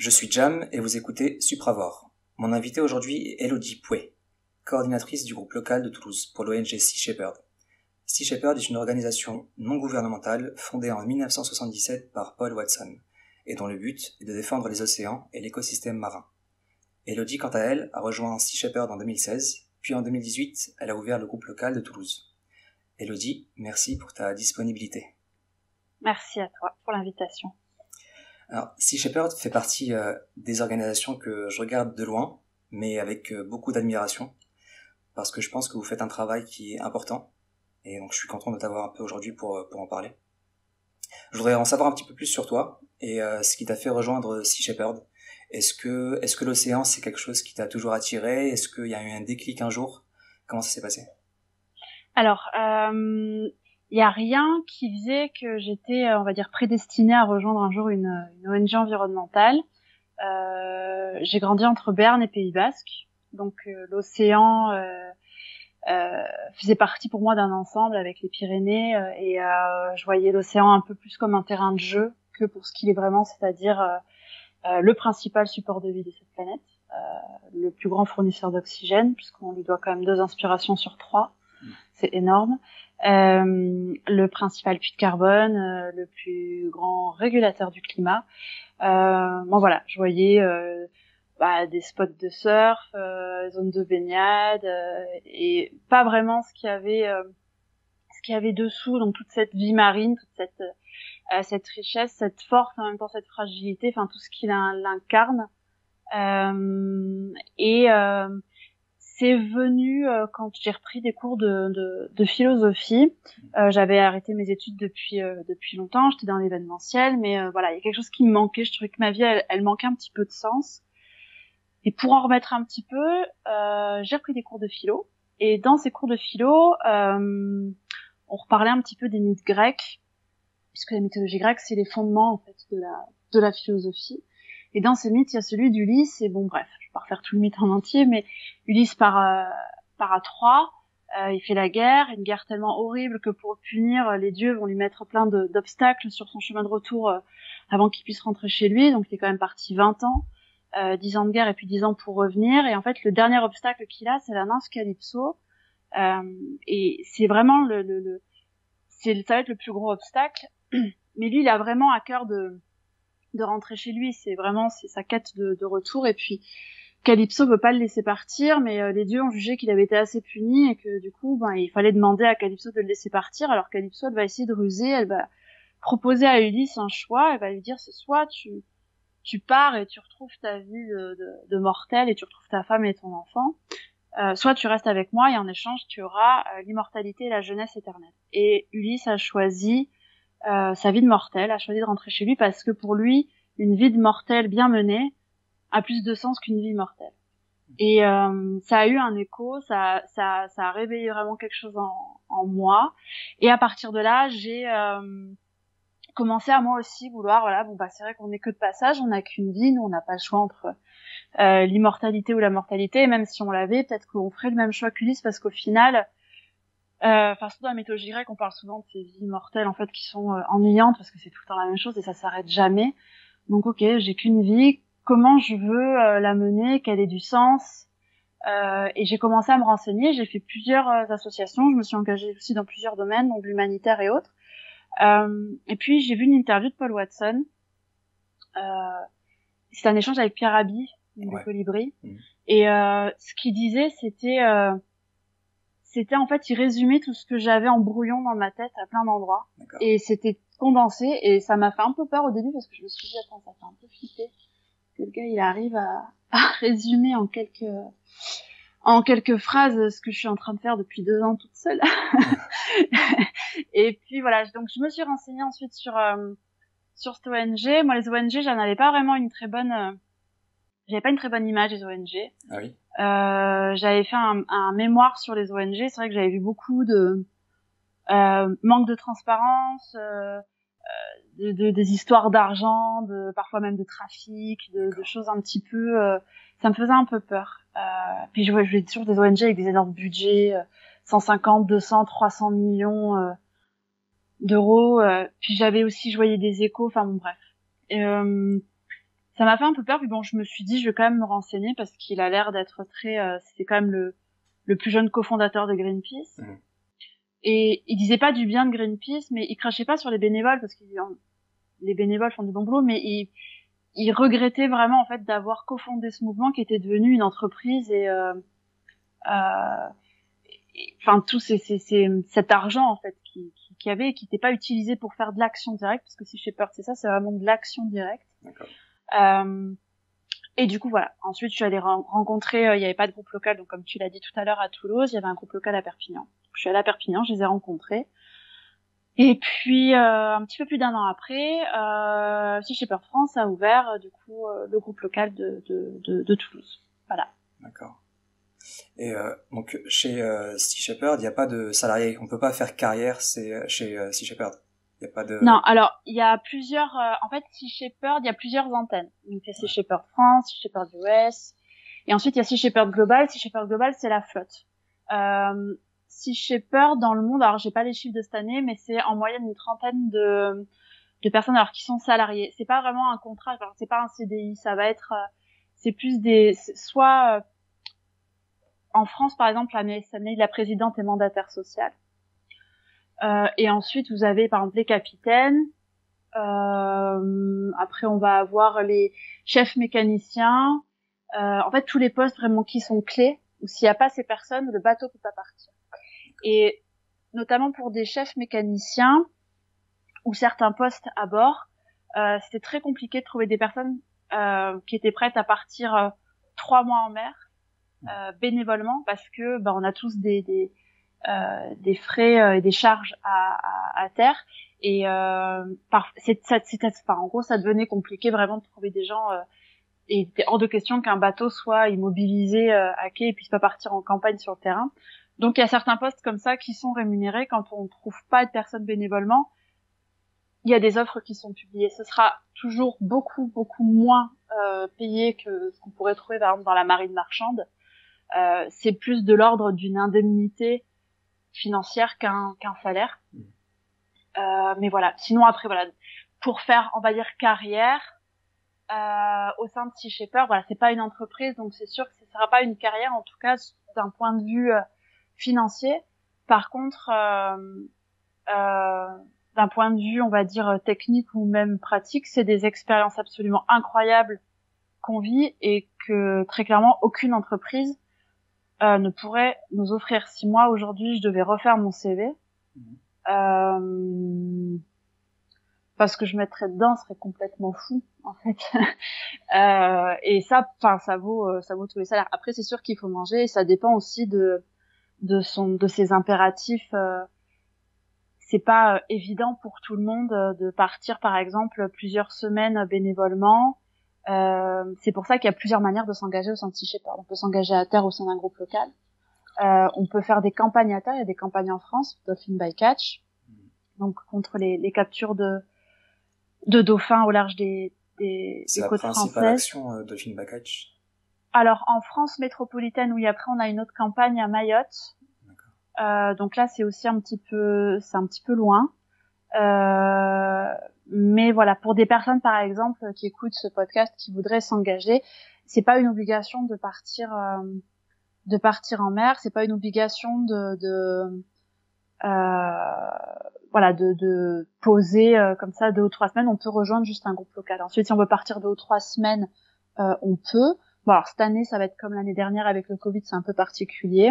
Je suis Jam et vous écoutez Supravore. Mon invité aujourd'hui est Elodie Pouet, coordinatrice du groupe local de Toulouse pour l'ONG Sea Shepherd. Sea Shepherd est une organisation non gouvernementale fondée en 1977 par Paul Watson et dont le but est de défendre les océans et l'écosystème marin. Elodie, quant à elle, a rejoint Sea Shepherd en 2016, puis en 2018, elle a ouvert le groupe local de Toulouse. Elodie, merci pour ta disponibilité. Merci à toi pour l'invitation. Alors, Sea Shepherd fait partie des organisations que je regarde de loin, mais avec beaucoup d'admiration, parce que je pense que vous faites un travail qui est important, et donc je suis content de t'avoir un peu aujourd'hui pour en parler. Je voudrais en savoir un petit peu plus sur toi, et ce qui t'a fait rejoindre Sea Shepherd. Est-ce que l'océan, c'est quelque chose qui t'a toujours attiré? Est-ce qu'il y a eu un déclic un jour? Comment ça s'est passé? Alors, il y a rien qui faisait que j'étais, on va dire, prédestinée à rejoindre un jour une ONG environnementale. J'ai grandi entre Berne et Pays Basque, donc l'océan faisait partie pour moi d'un ensemble avec les Pyrénées, et je voyais l'océan un peu plus comme un terrain de jeu que pour ce qu'il est vraiment, c'est-à-dire le principal support de vie de cette planète, le plus grand fournisseur d'oxygène, puisqu'on lui doit quand même 2 inspirations sur 3. C'est énorme. Le principal puits de carbone, le plus grand régulateur du climat. Bon voilà, je voyais des spots de surf, zones de baignade, et pas vraiment ce qu'il y avait dessous, donc toute cette vie marine, toute cette richesse, cette force, en même temps cette fragilité, enfin tout ce qu'il incarne. C'est venu quand j'ai repris des cours de philosophie. J'avais arrêté mes études depuis longtemps, j'étais dans l'événementiel, mais voilà, il y a quelque chose qui me manquait, je trouvais que ma vie elle manquait un petit peu de sens. Et pour en remettre un petit peu, j'ai repris des cours de philo, et dans ces cours de philo, on reparlait un petit peu des mythes grecs, puisque la mythologie grecque c'est les fondements en fait de la philosophie. Et dans ces mythes, il y a celui d'Ulysse, et bon bref, je vais pas refaire tout le mythe en entier, mais Ulysse part à Troie, il fait la guerre, une guerre tellement horrible que pour le punir, les dieux vont lui mettre plein d'obstacles sur son chemin de retour avant qu'il puisse rentrer chez lui, donc il est quand même parti 20 ans, 10 ans de guerre et puis 10 ans pour revenir, et en fait le dernier obstacle qu'il a, c'est la nymphe Calypso, et c'est vraiment ça va être le plus gros obstacle, mais lui il a vraiment à cœur de rentrer chez lui, c'est sa quête de retour, et puis Calypso veut pas le laisser partir, mais les dieux ont jugé qu'il avait été assez puni et que du coup il fallait demander à Calypso de le laisser partir. Alors Calypso elle va essayer de ruser, elle va proposer à Ulysse un choix, elle va lui dire c'est soit tu pars et tu retrouves ta vie de mortel et tu retrouves ta femme et ton enfant, soit tu restes avec moi et en échange tu auras l'immortalité et la jeunesse éternelle. Et Ulysse a choisi sa vie de mortel, a choisi de rentrer chez lui parce que pour lui, une vie de mortel bien menée a plus de sens qu'une vie mortelle. Et ça a eu un écho, ça a réveillé vraiment quelque chose en moi. Et à partir de là, j'ai commencé à moi aussi vouloir, voilà, c'est vrai qu'on n'est que de passage, on n'a qu'une vie, nous on n'a pas le choix entre l'immortalité ou la mortalité, et même si on l'avait, peut-être qu'on ferait le même choix qu'Ulysse, parce qu'au final, surtout dans la mythologie grecque, on parle souvent de ces vies mortelles en fait qui sont ennuyantes parce que c'est tout le temps la même chose et ça s'arrête jamais. Donc ok, j'ai qu'une vie, comment je veux la mener, qu'elle ait du sens, et j'ai commencé à me renseigner, j'ai fait plusieurs associations, je me suis engagée aussi dans plusieurs domaines, donc l'humanitaire et autres. Et puis j'ai vu une interview de Paul Watson. C'était un échange avec Pierre Rabhi, du Colibri, et ce qu'il disait c'était en fait, il résumait tout ce que j'avais en brouillon dans ma tête à plein d'endroits. D'accord. Et c'était condensé, et ça m'a fait un peu peur au début parce que je me suis dit, attends, ça fait un peu flipper que le gars, il arrive à résumer en quelques phrases ce que je suis en train de faire depuis 2 ans toute seule. Et puis voilà, donc je me suis renseignée ensuite sur cette ONG. Moi, les ONG, j'en avais pas vraiment j'avais pas une très bonne image des ONG. Ah oui. J'avais fait un mémoire sur les ONG. C'est vrai que j'avais vu beaucoup de manque de transparence, des histoires d'argent, parfois même de trafic, de choses un petit peu. Ça me faisait un peu peur. Puis je voyais toujours des ONG avec des énormes budgets, 150, 200, 300 millions d'euros. Puis je voyais des échos. Enfin bon, bref. ça m'a fait un peu peur, puis bon, je me suis dit, je vais quand même me renseigner parce qu'il a l'air d'être très, c'était quand même le plus jeune cofondateur de Greenpeace. Mmh. Et il disait pas du bien de Greenpeace, mais il crachait pas sur les bénévoles parce que les bénévoles font du bon boulot, mais il regrettait vraiment en fait d'avoir cofondé ce mouvement qui était devenu une entreprise et enfin tout cet argent en fait qui avait et qui n'était pas utilisé pour faire de l'action directe parce que Sea Shepherd c'est ça, c'est vraiment de l'action directe. D'accord. Et du coup voilà, ensuite je suis allée rencontrer, il y avait pas de groupe local, donc comme tu l'as dit tout à l'heure à Toulouse, il y avait un groupe local à Perpignan. Je suis allée à Perpignan, je les ai rencontrés. Et puis un petit peu plus d'1 an après, Sea Shepherd France a ouvert du coup le groupe local de Toulouse. Voilà. D'accord. Et donc chez Sea Shepherd, il n'y a pas de salariés, on peut pas faire carrière, c'est chez Sea Shepherd. Il y a pas de. Non, alors il y a plusieurs. En fait, Sea Shepherd, il y a plusieurs antennes. Donc il y a Sea Shepherd France, Sea Shepherd US, et ensuite il y a Sea Shepherd Global. Sea Shepherd Global, c'est la flotte. Sea Shepherd dans le monde, alors j'ai pas les chiffres de cette année, mais c'est en moyenne une trentaine de personnes alors qui sont salariées. C'est pas vraiment un contrat, alors c'est pas un CDI, ça va être, c'est plus soit en France par exemple la présidente est mandataire sociale. Et ensuite, vous avez par exemple les capitaines. Après, on va avoir les chefs mécaniciens. En fait, tous les postes vraiment qui sont clés. Ou s'il n'y a pas ces personnes, le bateau peut pas partir. Et notamment pour des chefs mécaniciens ou certains postes à bord, c'était très compliqué de trouver des personnes qui étaient prêtes à partir 3 mois en mer bénévolement parce que on a tous des frais et des charges à terre et en gros ça devenait compliqué vraiment de trouver des gens et il était hors de question qu'un bateau soit immobilisé à quai et puisse pas partir en campagne sur le terrain. Donc il y a certains postes comme ça qui sont rémunérés quand on ne trouve pas de personnes bénévolement. Il y a des offres qui sont publiées. Ce sera toujours beaucoup moins payé que ce qu'on pourrait trouver par exemple dans la marine marchande. C'est plus de l'ordre d'une indemnité financière qu'un salaire. Mais voilà. Sinon après voilà, pour faire on va dire carrière au sein de Sea Shepherd, voilà, c'est pas une entreprise donc c'est sûr que ce sera pas une carrière en tout cas d'un point de vue financier. Par contre d'un point de vue on va dire technique ou même pratique, c'est des expériences absolument incroyables qu'on vit et que très clairement aucune entreprise ne pourrait nous offrir. Si moi aujourd'hui je devais refaire mon CV, parce que je mettrais dedans, ce serait complètement fou en fait. Et ça, enfin ça vaut tous les salaires. Après c'est sûr qu'il faut manger et ça dépend aussi de ses impératifs. C'est pas évident pour tout le monde de partir par exemple plusieurs semaines bénévolement. C'est pour ça qu'il y a plusieurs manières de s'engager au sein de Sea Shepherd. On peut s'engager à terre au sein d'un groupe local. On peut faire des campagnes à terre. Il y a des campagnes en France, Dolphin by Catch, donc contre les captures de dauphins au large des côtes françaises. C'est la principale action Dolphin by Catch. Alors en France métropolitaine, oui. Après on a une autre campagne à Mayotte. Donc là c'est aussi un petit peu loin. Mais voilà, pour des personnes par exemple qui écoutent ce podcast, qui voudraient s'engager, c'est pas une obligation de partir en mer, c'est pas une obligation de poser comme ça 2 ou 3 semaines. On peut rejoindre juste un groupe local. Ensuite, si on veut partir 2 ou 3 semaines, on peut. Bon, alors cette année, ça va être comme l'année dernière avec le Covid, c'est un peu particulier.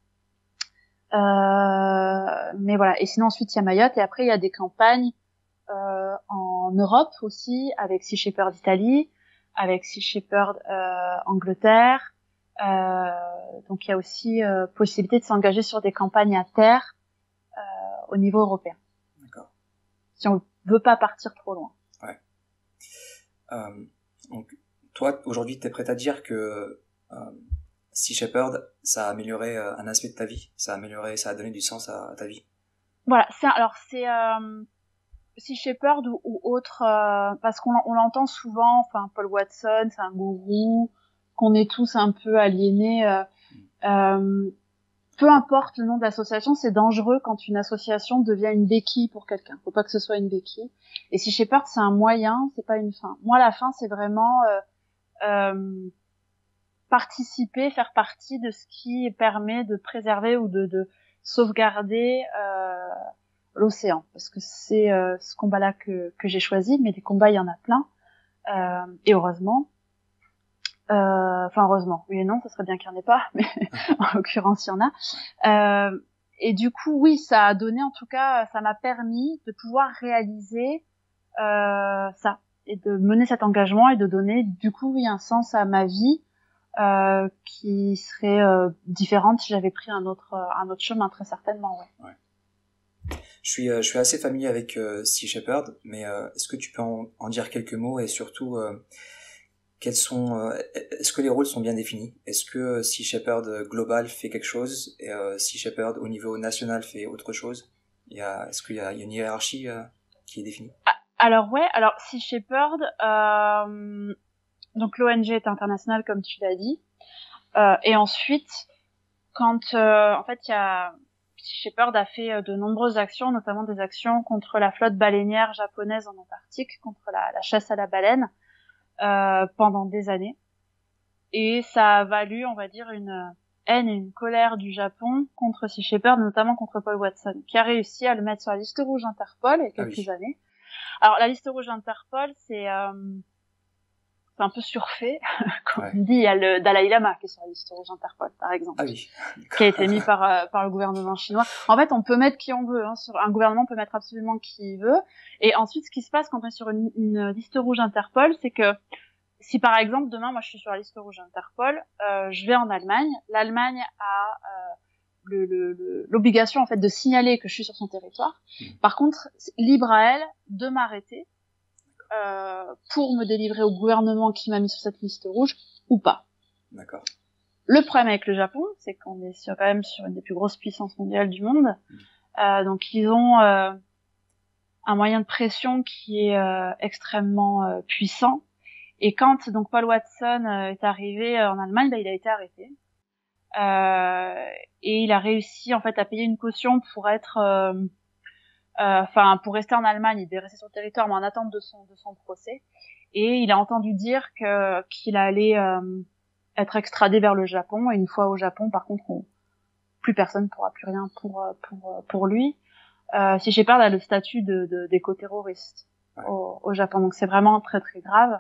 Mais voilà. Et sinon ensuite il y a Mayotte et après il y a des campagnes en Europe aussi avec Sea Shepherd Italie, avec Sea Shepherd Angleterre. Donc il y a aussi possibilité de s'engager sur des campagnes à terre au niveau européen. D'accord. Si on veut pas partir trop loin. Ouais. Donc toi aujourd'hui t'es prête à dire que Sea Shepherd, ça a amélioré un aspect de ta vie, ça a donné du sens à ta vie. Voilà, c'est Sea Shepherd ou autre, parce qu'on l'entend souvent, enfin Paul Watson, c'est un gourou, qu'on est tous un peu aliénés. peu importe le nom de l'association, c'est dangereux quand une association devient une béquille pour quelqu'un. Faut pas que ce soit une béquille. Et Sea Shepherd, c'est un moyen, c'est pas une fin. Moi, la fin, c'est vraiment participer, faire partie de ce qui permet de préserver ou de sauvegarder l'océan. Parce que c'est ce combat-là que j'ai choisi, mais des combats, il y en a plein. Et heureusement. Enfin, heureusement. Oui et non, ça serait bien qu'il n'y en ait pas, mais en l'occurrence, il y en a. Et du coup, oui, ça a donné, en tout cas, ça m'a permis de pouvoir réaliser ça et de mener cet engagement et de donner, du coup, oui, un sens à ma vie qui serait différente si j'avais pris un autre chemin, très certainement, ouais. Je suis assez familier avec Sea Shepherd, mais est-ce que tu peux en dire quelques mots et surtout est-ce que les rôles sont bien définis? Est-ce que Sea Shepherd global fait quelque chose et Sea Shepherd au niveau national fait autre chose? Est-ce qu'il y a une hiérarchie qui est définie? Alors Sea Shepherd, donc l'ONG est internationale comme tu l'as dit, et ensuite quand en fait Sea Shepherd a fait de nombreuses actions, notamment des actions contre la flotte baleinière japonaise en Antarctique, contre la chasse à la baleine. Pendant des années, et ça a valu, on va dire, une haine et une colère du Japon contre Sea Shepherd, notamment contre Paul Watson, qui a réussi à le mettre sur la liste rouge Interpol il y a quelques années. Alors la liste rouge Interpol, c'est un peu surfait. Quand on dit, il y a le Dalai Lama qui est sur la liste rouge Interpol, par exemple, qui a été mis par le gouvernement chinois. En fait, on peut mettre qui on veut. Un gouvernement peut mettre absolument qui il veut. Et ensuite, ce qui se passe quand on est sur une liste rouge Interpol, c'est que si par exemple demain, moi je suis sur la liste rouge Interpol, je vais en Allemagne. L'Allemagne a l'obligation en fait de signaler que je suis sur son territoire. Par contre, libre à elle de m'arrêter pour me délivrer au gouvernement qui m'a mis sur cette liste rouge ou pas. D'accord. Le problème avec le Japon, c'est qu'on est quand même sur une des plus grosses puissances mondiales du monde. Donc ils ont un moyen de pression qui est extrêmement puissant. Et quand donc Paul Watson est arrivé en Allemagne, il a été arrêté. Et il a réussi en fait à payer une caution pour être pour rester en Allemagne. Il devait rester sur le territoire mais en attente de son procès. Et il a entendu dire qu'il allait être extradé vers le Japon. Et une fois au Japon, par contre, plus personne pourra plus rien pour lui. Sea Shepherd a le statut d'éco-terroriste au Japon. Donc c'est vraiment très très grave.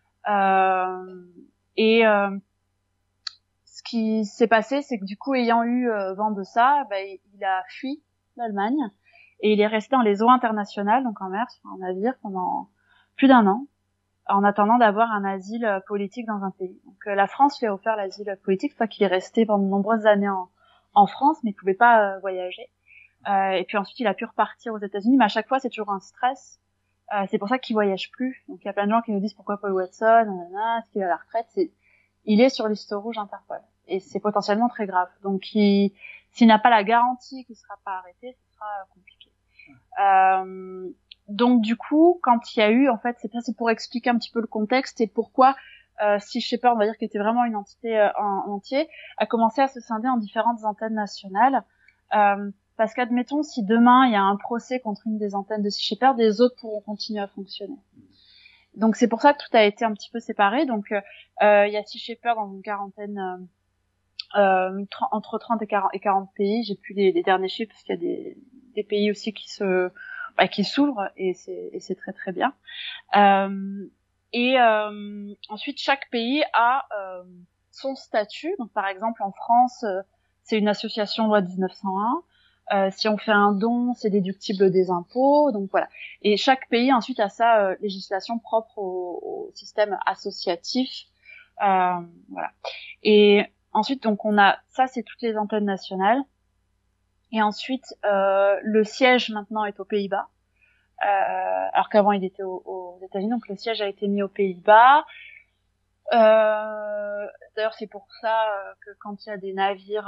Ce qui s'est passé, c'est que du coup, ayant eu vent de ça, il a fui l'Allemagne et il est resté dans les eaux internationales, donc en mer, sur un navire pendant plus d'1 an, en attendant d'avoir un asile politique dans un pays. Donc la France lui a offert l'asile politique, c'est pour ça qu'il est resté pendant de nombreuses années en France, mais il pouvait pas voyager. Et puis ensuite, il a pu repartir aux États-Unis, mais à chaque fois, c'est toujours un stress. C'est pour ça qu'il voyage plus. Donc il y a plein de gens qui nous disent pourquoi Paul Watson, est-ce qu'il est à la retraite, il est sur liste rouge Interpol. Et c'est potentiellement très grave. Donc s'il n'a pas la garantie qu'il sera pas arrêté, ce sera compliqué. Donc du coup, quand il y a eu, en fait, c'est pour expliquer un petit peu le contexte et pourquoi Sea Shepherd, on va dire qu'il était vraiment une entité en entier, a commencé à se scinder en différentes antennes nationales. Parce qu'admettons, si demain il y a un procès contre une des antennes de Sea Shepherd, les autres pourront continuer à fonctionner. Donc c'est pour ça que tout a été un petit peu séparé. Donc il y a Sea Shepherd dans une quarantaine, entre 30 et 40 pays. J'ai plus les derniers chiffres parce qu'il y a des pays aussi qui s'ouvrent et c'est très très bien. Ensuite chaque pays a son statut. Donc par exemple en France, c'est une association loi 1901. Si on fait un don, c'est déductible des impôts, donc voilà. Et chaque pays ensuite a sa législation propre au système associatif, voilà. Et ensuite, donc on a ça, c'est toutes les antennes nationales. Et ensuite, le siège maintenant est aux Pays-Bas, alors qu'avant il était aux États-Unis. Donc le siège a été mis aux Pays-Bas. D'ailleurs, c'est pour ça que quand il y a des navires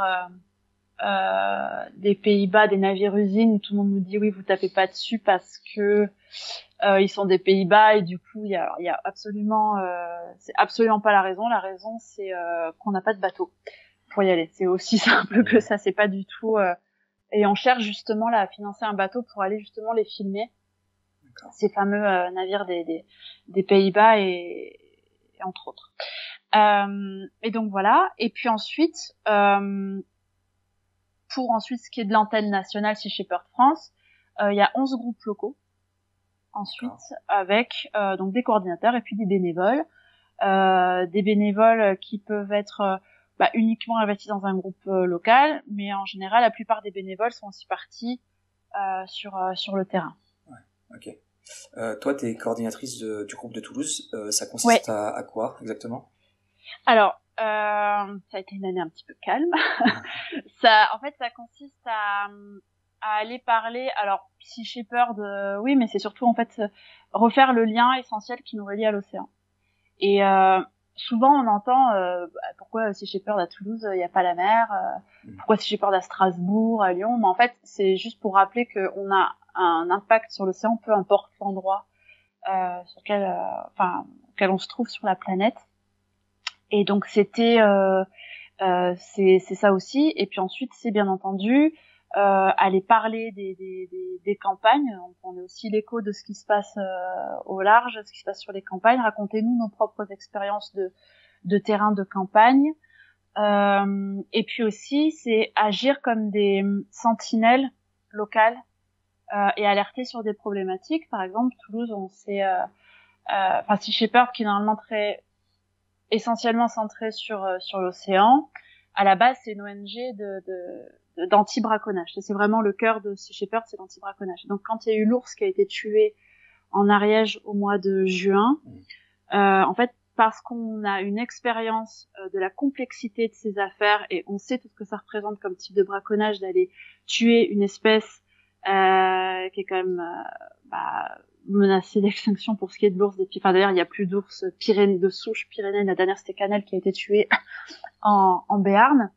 des Pays-Bas, des navires usines, tout le monde nous dit oui, vous tapez pas dessus parce que ils sont des Pays-Bas et du coup il y a absolument c'est absolument pas la raison. La raison c'est qu'on n'a pas de bateau pour y aller. C'est aussi simple que ça. C'est pas du tout. Et on cherche justement là à financer un bateau pour aller justement les filmer. Ces fameux navires des Pays-Bas et entre autres. Et donc voilà. Et puis ensuite, pour ensuite ce qui est de l'antenne nationale Sea Shepherd France, il y a 11 groupes locaux. Ensuite, avec donc des coordinateurs et puis des bénévoles qui peuvent être uniquement investis dans un groupe local, mais en général, la plupart des bénévoles sont aussi partis sur le terrain. Ouais, ok. Toi, tu es coordinatrice du groupe de Toulouse. Ça consiste à quoi exactement? Alors, ça a été une année un petit peu calme. En fait, ça consiste à aller parler. Alors, Sea Shepherd, oui, mais c'est surtout en fait refaire le lien essentiel qui nous relie à l'océan. Et souvent, on entend pourquoi Sea Shepherd à Toulouse, il n'y a pas la mer. Pourquoi Sea Shepherd à Strasbourg, à Lyon. Mais en fait, c'est juste pour rappeler qu'on a un impact sur l'océan, peu importe l'endroit sur lequel on se trouve sur la planète. Et donc c'est ça aussi. Et puis ensuite, c'est bien entendu aller parler des campagnes. Donc, on est aussi l'écho de ce qui se passe au large, ce qui se passe sur les campagnes. Racontez-nous nos propres expériences de terrain de campagne. Et puis aussi, c'est agir comme des sentinelles locales et alerter sur des problématiques. Par exemple, Toulouse, on sait, Sea Shepherd qui est normalement essentiellement centré sur l'océan. À la base, c'est une ONG d'anti-braconnage. C'est vraiment le cœur de Sea Shepherd, c'est l'anti-braconnage. Donc, quand il y a eu l'ours qui a été tué en Ariège au mois de juin, en fait, parce qu'on a une expérience de la complexité de ces affaires et on sait tout ce que ça représente comme type de braconnage d'aller tuer une espèce qui est quand même menacée d'extinction pour ce qui est de l'ours des Pyrénées. Enfin, d'ailleurs, il n'y a plus d'ours de souche pyrénéenne. La dernière, c'était Canel qui a été tué en Béarn.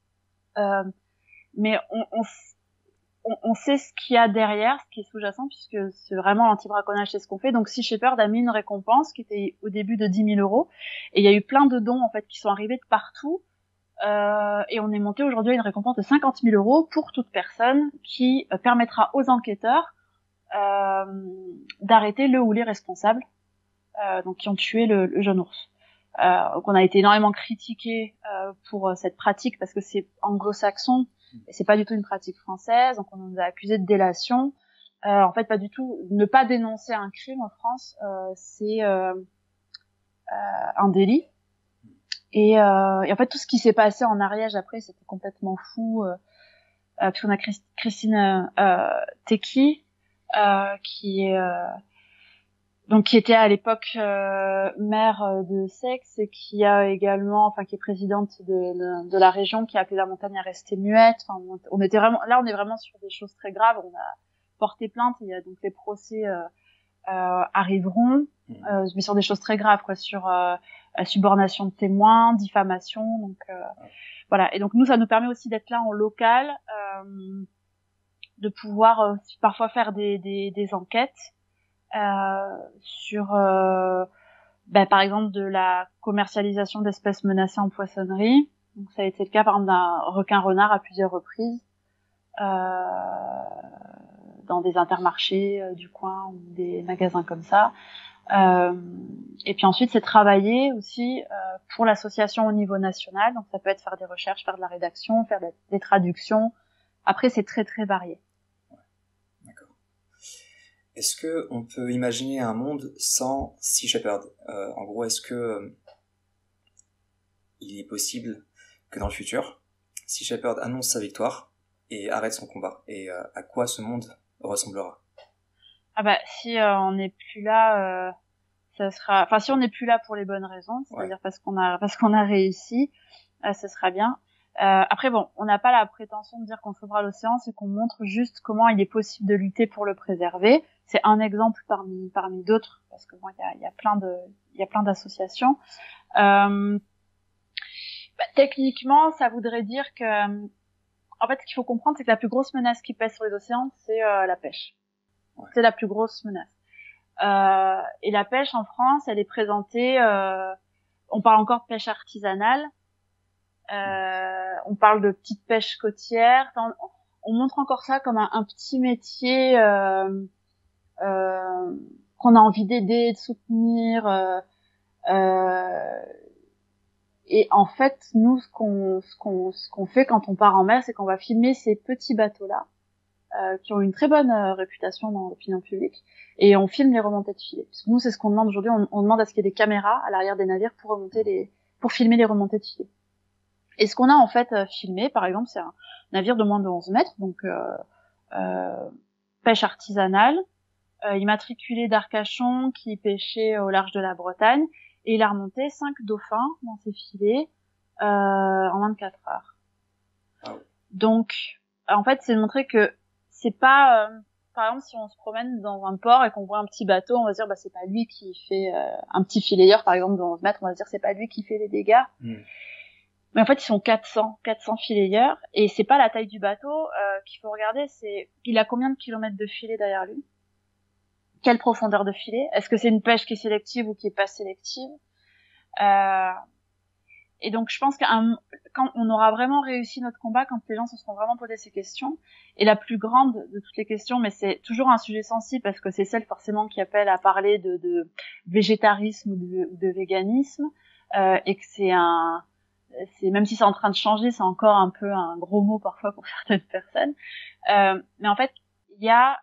Mais on sait ce qu'il y a derrière, ce qui est sous-jacent, puisque c'est vraiment l'anti-braconnage, c'est ce qu'on fait. Donc, Sea Shepherd a mis une récompense qui était au début de 10 000 €. Et il y a eu plein de dons, en fait, qui sont arrivés de partout. Et on est monté aujourd'hui à une récompense de 50 000 € pour toute personne qui permettra aux enquêteurs d'arrêter le ou les responsables donc qui ont tué le jeune ours. Donc on a été énormément critiqués pour cette pratique parce que c'est anglo-saxon et c'est pas du tout une pratique française, donc on nous a accusés de délation. En fait, pas du tout. Ne pas dénoncer un crime en France, c'est un délit. Et en fait, tout ce qui s'est passé en Ariège après, c'était complètement fou. Puis on a Christine Tecky, qui était à l'époque maire de Seix et qui a également, qui est présidente de la région, qui a appelé la montagne à rester muette. Enfin, on est vraiment sur des choses très graves. On a porté plainte. Il y a donc les procès arriveront, mais sur des choses très graves, quoi, sur subornation de témoins, diffamation. Donc voilà. Et donc nous, ça nous permet aussi d'être là en local, de pouvoir parfois faire des enquêtes. Sur par exemple de la commercialisation d'espèces menacées en poissonnerie. Donc ça a été le cas par exemple d'un requin-renard à plusieurs reprises dans des intermarchés du coin ou des magasins comme ça. Et puis ensuite c'est travailler aussi pour l'association au niveau national. Donc ça peut être faire des recherches, faire de la rédaction, faire des traductions. Après c'est très très varié. Est-ce que on peut imaginer un monde sans Sea Shepherd? En gros, est-ce que il est possible que dans le futur, Sea Shepherd annonce sa victoire et arrête son combat? Et à quoi ce monde ressemblera? Si on n'est plus là, ça sera. Enfin, si on n'est plus là pour les bonnes raisons, c'est-à-dire parce qu'on a réussi, ce sera bien. Après, bon, on n'a pas la prétention de dire qu'on sauvera l'océan, c'est qu'on montre juste comment il est possible de lutter pour le préserver. C'est un exemple parmi d'autres, parce que bon, il y a plein d'associations. Techniquement, ça voudrait dire que, en fait, ce qu'il faut comprendre, c'est que la plus grosse menace qui pèse sur les océans, c'est la pêche. Ouais. C'est la plus grosse menace. Et la pêche en France, elle est présentée. On parle encore de pêche artisanale. On parle de petite pêche côtière. Enfin, on montre encore ça comme un petit métier qu'on a envie d'aider, de soutenir. Et en fait, nous, ce qu'on fait quand on part en mer, c'est qu'on va filmer ces petits bateaux-là, qui ont une très bonne réputation dans l'opinion publique, et on filme les remontées de filets. Parce que nous, c'est ce qu'on demande aujourd'hui. On demande à ce qu'il y ait des caméras à l'arrière des navires pour filmer les remontées de filets. Et ce qu'on a en fait filmé, par exemple, c'est un navire de moins de 11 mètres, donc pêche artisanale, immatriculé d'Arcachon, qui pêchait au large de la Bretagne, et il a remonté 5 dauphins dans ses filets en 24 heures. Ah oui. Donc, en fait, c'est de montrer que c'est pas... par exemple, si on se promène dans un port et qu'on voit un petit bateau, on va se dire, bah, c'est pas lui qui fait... un petit filayeur, par exemple, de 11 mètres, on va se dire, c'est pas lui qui fait les dégâts. Mais en fait, ils sont 400 filayeurs, et c'est pas la taille du bateau qu'il faut regarder, c'est il a combien de kilomètres de filet derrière lui, quelle profondeur de filet, est-ce que c'est une pêche qui est sélective ou qui est pas sélective. Et donc, je pense quand on aura vraiment réussi notre combat, quand les gens se seront vraiment posé ces questions, et la plus grande de toutes les questions, mais c'est toujours un sujet sensible parce que c'est celle forcément qui appelle à parler de végétarisme ou de véganisme, et que c'est même si c'est en train de changer, c'est encore un peu un gros mot parfois pour certaines personnes. Mais en fait, il y a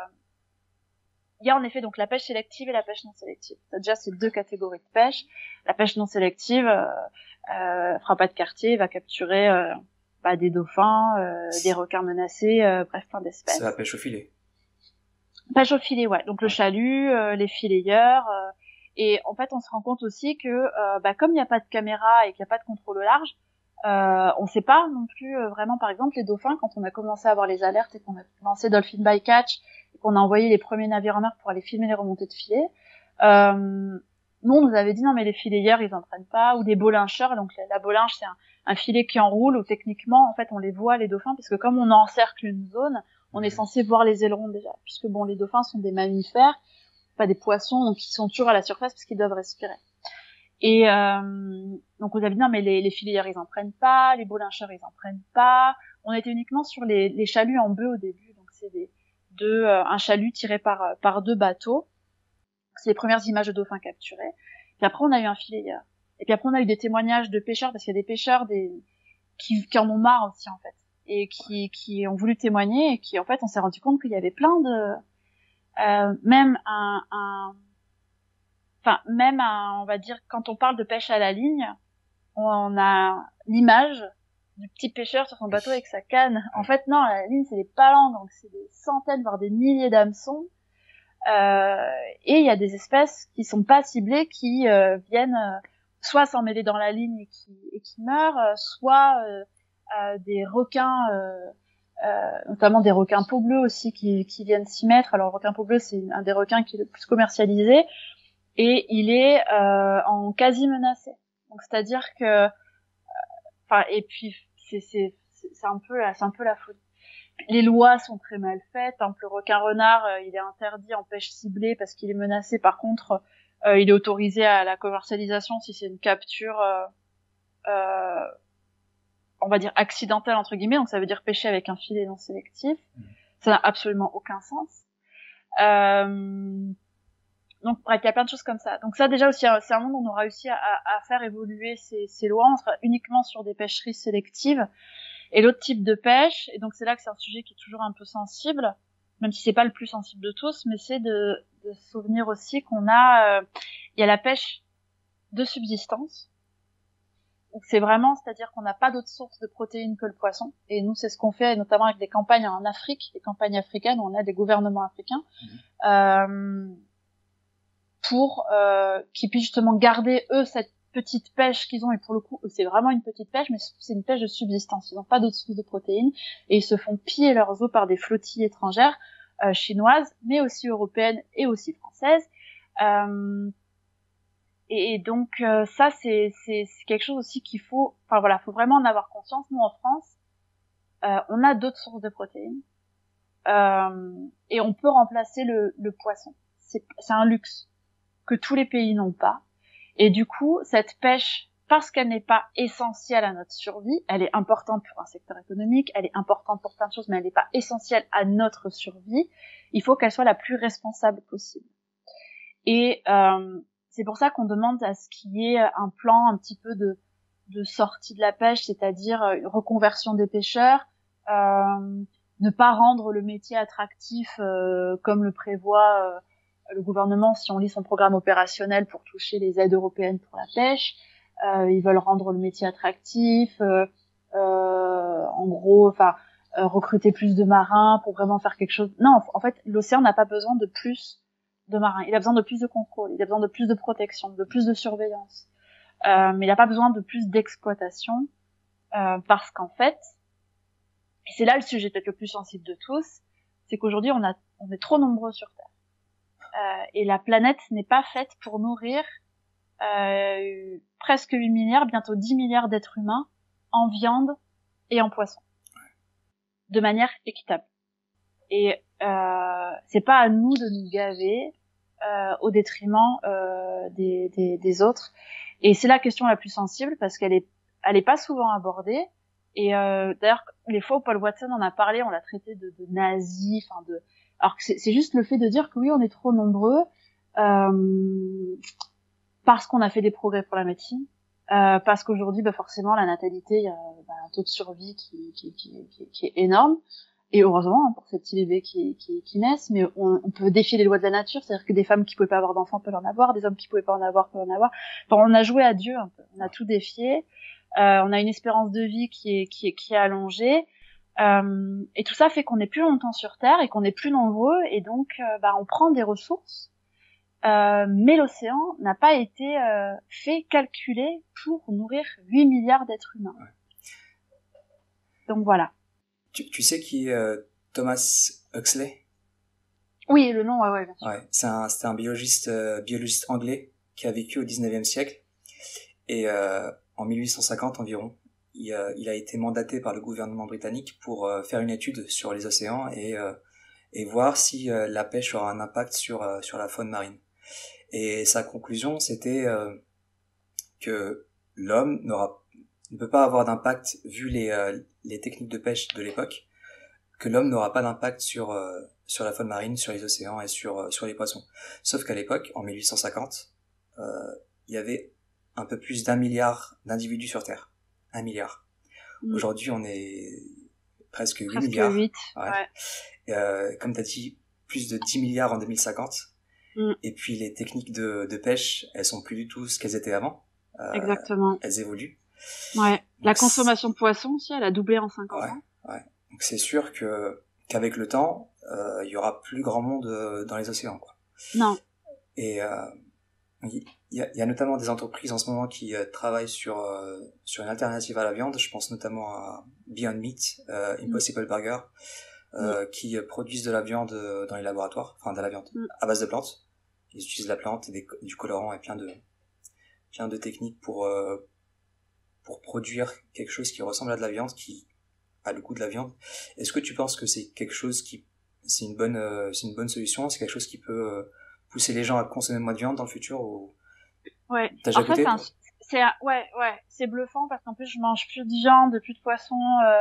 en effet donc la pêche sélective et la pêche non sélective. Déjà, c'est 2 catégories de pêche. La pêche non sélective fera pas de quartier, va capturer des dauphins, des requins menacés, bref, plein d'espèces. C'est la pêche au filet. Pêche au filet, ouais. Donc le chalut, les filayeurs. Et en fait, on se rend compte aussi que comme il n'y a pas de caméra et qu'il n'y a pas de contrôle au large, on sait pas non plus vraiment, par exemple, les dauphins, quand on a commencé à avoir les alertes et qu'on a lancé Dolphin Bycatch et qu'on a envoyé les premiers navires en mer pour aller filmer les remontées de filets, nous, on nous avait dit non mais les filayeurs, ils entraînent pas, ou des bolincheurs. Donc la bolinche, c'est un filet qui enroule, où techniquement, en fait, on les voit, les dauphins, parce que comme on encercle une zone, on est censé voir les ailerons déjà, puisque bon, les dauphins sont des mammifères, pas des poissons, donc ils sont toujours à la surface parce qu'ils doivent respirer. Et donc on avait dit non mais les filayeurs ils en prennent pas, les bolincheurs ils en prennent pas. On était uniquement sur les chaluts en bœuf au début, donc c'est un chalut tiré par 2 bateaux. C'est les premières images de dauphins capturés. Puis après on a eu un filayeur. Et puis après on a eu des témoignages de pêcheurs, parce qu'il y a des pêcheurs qui en ont marre aussi en fait, et qui ont voulu témoigner, et qui en fait on s'est rendu compte qu'il y avait plein de même on va dire, quand on parle de pêche à la ligne, on a l'image du petit pêcheur sur son bateau avec sa canne. En fait, non, à la ligne, c'est des palans, donc c'est des centaines, voire des milliers d'hameçons. Et il y a des espèces qui sont pas ciblées, qui viennent soit s'emmêler dans la ligne et qui meurent, soit des requins, notamment des requins peau bleue aussi, qui viennent s'y mettre. Alors, le requin peau bleue, c'est un des requins qui est le plus commercialisé, et il est en quasi menacé. Donc c'est-à-dire que et puis c'est un peu la folie. Les lois sont très mal faites. Le requin renard, il est interdit en pêche ciblée parce qu'il est menacé. Par contre, il est autorisé à la commercialisation si c'est une capture on va dire accidentelle entre guillemets, donc ça veut dire pêcher avec un filet non sélectif. Ça n'a absolument aucun sens. Donc, bref, il y a plein de choses comme ça. Donc ça, déjà aussi, c'est un monde où on a réussi à faire évoluer ces lois. On sera uniquement sur des pêcheries sélectives. Et l'autre type de pêche, et donc c'est là que c'est un sujet qui est toujours un peu sensible, même si c'est pas le plus sensible de tous, mais c'est de se souvenir aussi qu'on a, il y a la pêche de subsistance. Donc c'est vraiment, c'est-à-dire qu'on n'a pas d'autre source de protéines que le poisson. Et nous, c'est ce qu'on fait, notamment avec des campagnes en Afrique, des campagnes africaines où on a des gouvernements africains. Pour qu'ils puissent justement garder eux cette petite pêche qu'ils ont, et pour le coup c'est vraiment une petite pêche, mais c'est une pêche de subsistance, ils n'ont pas d'autres sources de protéines, et ils se font piller leurs eaux par des flottilles étrangères, chinoises, mais aussi européennes et aussi françaises, et donc ça c'est quelque chose aussi qu'il faut, faut vraiment en avoir conscience. Nous en France, on a d'autres sources de protéines, et on peut remplacer le poisson, c'est un luxe que tous les pays n'ont pas. Et du coup, cette pêche parce qu'elle n'est pas essentielle à notre survie, elle est importante pour un secteur économique, elle est importante pour plein de choses, mais elle n'est pas essentielle à notre survie, il faut qu'elle soit la plus responsable possible. Et c'est pour ça qu'on demande à ce qu'il y ait un plan un petit peu de sortie de la pêche, c'est-à-dire une reconversion des pêcheurs, ne pas rendre le métier attractif comme le prévoit le gouvernement si on lit son programme opérationnel pour toucher les aides européennes pour la pêche. Ils veulent rendre le métier attractif, en gros, enfin recruter plus de marins pour vraiment faire quelque chose. Non, en fait, l'océan n'a pas besoin de plus de marins. Il a besoin de plus de contrôle, il a besoin de plus de protection, de plus de surveillance. Mais il n'a pas besoin de plus d'exploitation parce qu'en fait, et c'est là le sujet peut-être le plus sensible de tous, c'est qu'aujourd'hui on est trop nombreux sur Terre et la planète n'est pas faite pour nourrir presque 8 milliards, bientôt 10 milliards d'êtres humains en viande et en poisson de manière équitable. Et c'est pas à nous de nous gaver au détriment des autres. Et c'est la question la plus sensible parce qu'elle est pas souvent abordée. Et d'ailleurs, les fois où Paul Watson en a parlé, on l'a traité de nazi, enfin de. Alors que c'est juste le fait de dire que oui, on est trop nombreux parce qu'on a fait des progrès pour la médecine, parce qu'aujourd'hui, forcément, la natalité, il y a un taux de survie qui est énorme. Et heureusement pour ces petits bébés qui naissent, mais on peut défier les lois de la nature, c'est-à-dire que des femmes qui pouvaient pas avoir d'enfants peuvent en avoir, des hommes qui pouvaient pas en avoir peuvent en avoir. Enfin, on a joué à Dieu un peu, on a tout défié. On a une espérance de vie qui est allongée, et tout ça fait qu'on est plus longtemps sur Terre et qu'on est plus nombreux, et donc on prend des ressources, mais l'océan n'a pas été fait calculer pour nourrir 8 milliards d'êtres humains. Donc voilà. Tu sais qui est Thomas Huxley? Oui, le nom, ouais, bien sûr. Ouais, c'était un biologiste anglais qui a vécu au 19e siècle. Et en 1850 environ, il a été mandaté par le gouvernement britannique pour faire une étude sur les océans et voir si la pêche aura un impact sur la faune marine. Et sa conclusion, c'était que l'homme ne peut pas avoir d'impact vu les techniques de pêche de l'époque, que l'homme n'aura pas d'impact sur la faune marine, sur les océans et sur les poissons. Sauf qu'à l'époque, en 1850, il y avait un peu plus d'1 milliard d'individus sur Terre. 1 milliard. Aujourd'hui, on est presque 8 milliards. 8, ouais. Comme tu as dit, plus de 10 milliards en 2050. Et puis les techniques de pêche, elles sont plus du tout ce qu'elles étaient avant. Exactement. Elles évoluent. Ouais. La consommation de poissons aussi, elle a doublé en 50 ans. Ouais. Donc c'est sûr qu'avec le temps, il y aura plus grand monde dans les océans, quoi. Non. Et il y a notamment des entreprises en ce moment qui travaillent sur une alternative à la viande. Je pense notamment à Beyond Meat, Impossible Burger, qui produisent de la viande dans les laboratoires, enfin de la viande à base de plantes. Ils utilisent la plante et du colorant et plein de techniques pour produire quelque chose qui ressemble à de la viande, qui a le goût de la viande. Est-ce que tu penses que c'est quelque chose c'est une bonne solution? C'est quelque chose qui peut pousser les gens à consommer moins de viande dans le futur ou... Ouais. T'as déjà goûté? C'est bluffant parce qu'en plus je mange plus de viande, plus de poisson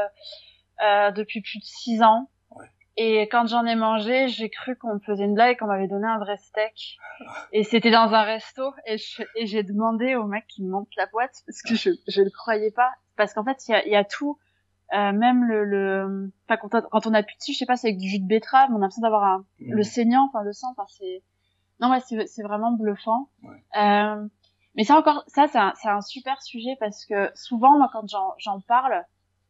depuis plus de 6 ans. Ouais. Et quand j'en ai mangé, j'ai cru qu'on me faisait une blague et qu'on m'avait donné un vrai steak. Et c'était dans un resto et j'ai demandé au mec qui me monte la boîte parce que je le croyais pas, parce qu'en fait il y a tout, même enfin quand on appuie dessus, je sais pas, c'est avec du jus de betterave, on a l'impression d'avoir le saignant, enfin le sang, enfin c'est vraiment bluffant. Ouais. Mais ça encore, c'est un super sujet parce que souvent moi quand j'en parle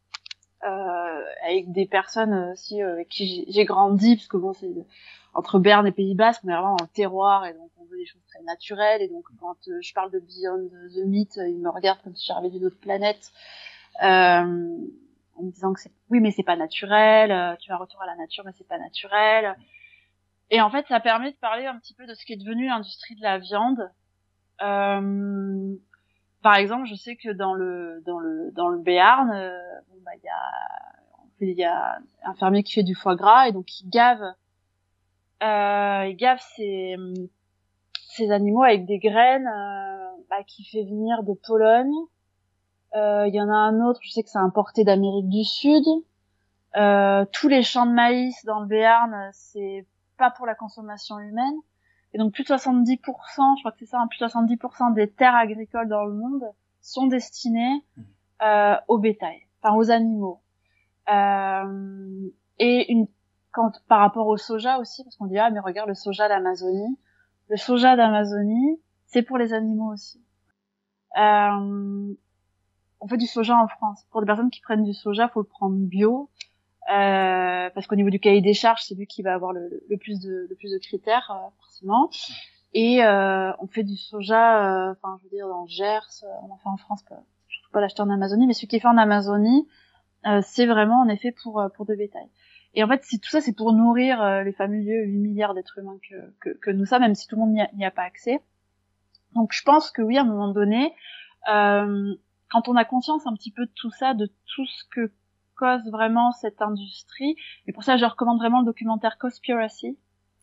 avec des personnes aussi avec qui j'ai grandi, parce que bon, c'est entre Berne et Pays Basque, on est vraiment dans le terroir et donc on veut des choses très naturelles, et donc quand je parle de Beyond the Meat, ils me regardent comme si j'arrivais d'une autre planète, en me disant que oui mais c'est pas naturel, tu as un retour à la nature mais c'est pas naturel. Et en fait ça permet de parler un petit peu de ce qui est devenu l'industrie de la viande. Par exemple, je sais que dans le Béarn, il y a un fermier qui fait du foie gras et donc il gave ses animaux avec des graines qui fait venir de Pologne. Il y en a un autre, je sais que c'est importé d'Amérique du Sud. Tous les champs de maïs dans le Béarn, c'est pas pour la consommation humaine. Et donc plus de 70%, je crois que c'est ça, plus de 70% des terres agricoles dans le monde sont destinées au bétail, enfin aux animaux. Et par rapport au soja aussi, parce qu'on dit mais regarde le soja d'Amazonie. Le soja d'Amazonie, c'est pour les animaux aussi. On fait du soja en France. Pour des personnes qui prennent du soja, faut le prendre bio, parce qu'au niveau du cahier des charges, c'est lui qui va avoir le plus de critères, forcément. Et on fait du soja, enfin, je veux dire, dans le Gers, on en fait en France, je ne peux pas l'acheter en Amazonie, mais celui qui est fait en Amazonie, c'est vraiment en effet pour de bétail. Et en fait, tout ça, c'est pour nourrir les fameux 8 milliards d'êtres humains que nous sommes, même si tout le monde n'y a pas accès. Donc, je pense que oui, à un moment donné, quand on a conscience un petit peu de tout ça, de tout ce que cause vraiment cette industrie, et pour ça, je recommande vraiment le documentaire Cowspiracy,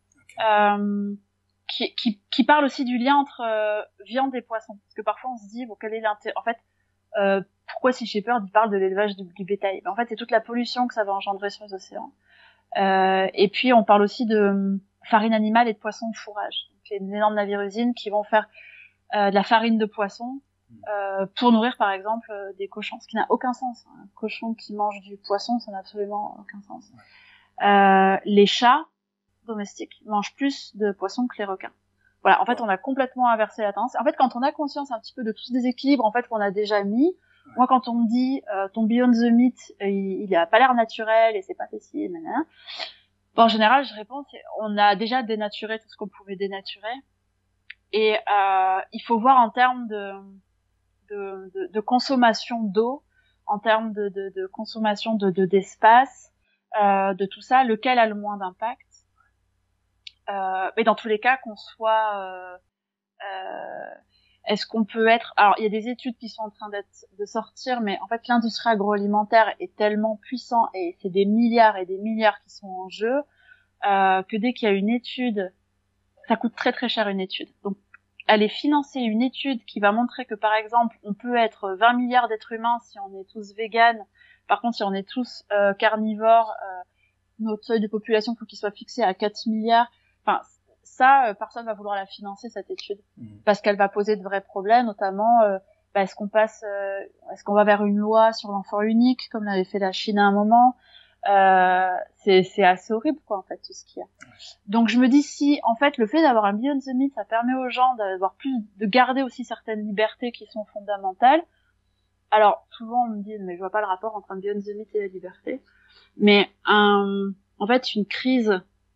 qui parle aussi du lien entre viande et poisson. Parce que parfois, on se dit, bon, quel est l'intérêt... En fait, pourquoi Sea Shepherd il parle de l'élevage du bétail? En fait, c'est toute la pollution que ça va engendrer sur les océans. Et puis, on parle aussi de farine animale et de poisson de fourrage. Donc, il y a une énorme navire-usine qui vont faire de la farine de poisson pour nourrir, par exemple, des cochons. Ce qui n'a aucun sens. Un cochon qui mange du poisson, ça n'a absolument aucun sens. Les chats domestiques mangent plus de poissons que les requins. Voilà, en fait, on a complètement inversé la tendance. En fait, quand on a conscience un petit peu de tout ce déséquilibre, en fait, qu'on a déjà mis, moi, quand on me dit ton Beyond the Meat, il a pas l'air naturel et c'est pas facile, nanana. Bon, en général, je réponds, on a déjà dénaturé tout ce qu'on pouvait dénaturer, et il faut voir en termes de consommation d'eau, en termes de consommation d'espace, de tout ça, lequel a le moins d'impact. Mais dans tous les cas, qu'on soit est-ce qu'on peut être... Alors, il y a des études qui sont en train de sortir, mais en fait, l'industrie agroalimentaire est tellement puissant et c'est des milliards et des milliards qui sont en jeu que dès qu'il y a une étude, ça coûte très très cher une étude. Donc, aller financer une étude qui va montrer que, par exemple, on peut être 20 milliards d'êtres humains si on est tous véganes. Par contre, si on est tous carnivores, notre seuil de population, faut qu'il soit fixé à 4 milliards. Enfin, ça, personne va vouloir la financer, cette étude, parce qu'elle va poser de vrais problèmes, notamment, est-ce qu'on va vers une loi sur l'enfant unique, comme l'avait fait la Chine à un moment. C'est assez horrible, quoi, en fait, tout ce qu'il y a. Donc, je me dis, si, en fait, le fait d'avoir un Beyond the Meat, ça permet aux gens de garder aussi certaines libertés qui sont fondamentales. Alors, souvent, on me dit, mais je vois pas le rapport entre un Beyond the Meat et la liberté. Mais, en fait, une crise,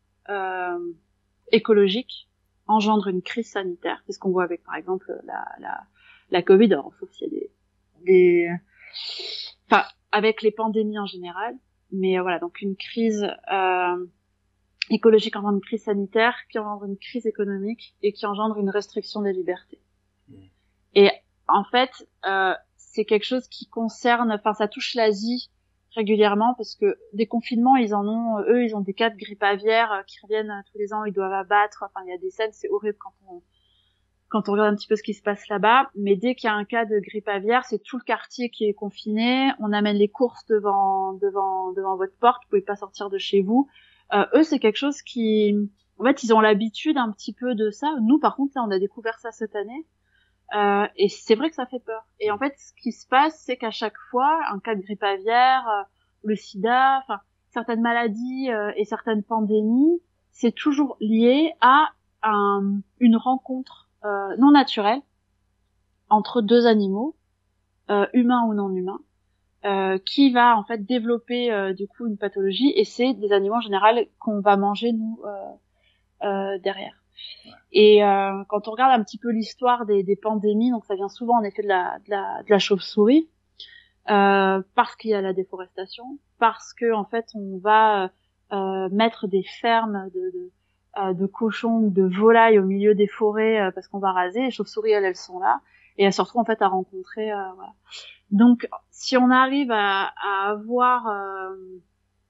écologique engendre une crise sanitaire. C'est ce qu'on voit avec, par exemple, la Covid, alors, sauf s'il y a enfin, avec les pandémies en général. Mais voilà, donc une crise écologique engendre une crise sanitaire, qui engendre une crise économique et qui engendre une restriction des libertés. Et en fait, c'est quelque chose qui concerne, enfin, ça touche l'Asie régulièrement, parce que des confinements, ils ont des cas de grippe aviaire qui reviennent tous les ans, ils doivent abattre, enfin, il y a des scènes, c'est horrible quand on regarde un petit peu ce qui se passe là-bas. Mais dès qu'il y a un cas de grippe aviaire, c'est tout le quartier qui est confiné, on amène les courses devant votre porte, vous pouvez pas sortir de chez vous. Eux, c'est quelque chose qui, en fait, ils ont l'habitude un petit peu de ça. Nous, par contre, là, on a découvert ça cette année. Et c'est vrai que ça fait peur. Et en fait, ce qui se passe, c'est qu'à chaque fois, un cas de grippe aviaire, le sida, enfin, certaines maladies et certaines pandémies, c'est toujours lié à une rencontre non naturelle entre deux animaux, humains ou non humains, qui va en fait développer du coup une pathologie. Et c'est des animaux en général qu'on va manger nous derrière. Et quand on regarde un petit peu l'histoire des pandémies, donc ça vient souvent en effet de la chauve-souris, parce qu'il y a la déforestation, parce que en fait on va mettre des fermes de cochons, de volailles au milieu des forêts, parce qu'on va raser. Les chauves-souris elles sont là et elles se retrouvent en fait à rencontrer voilà. Donc si on arrive à avoir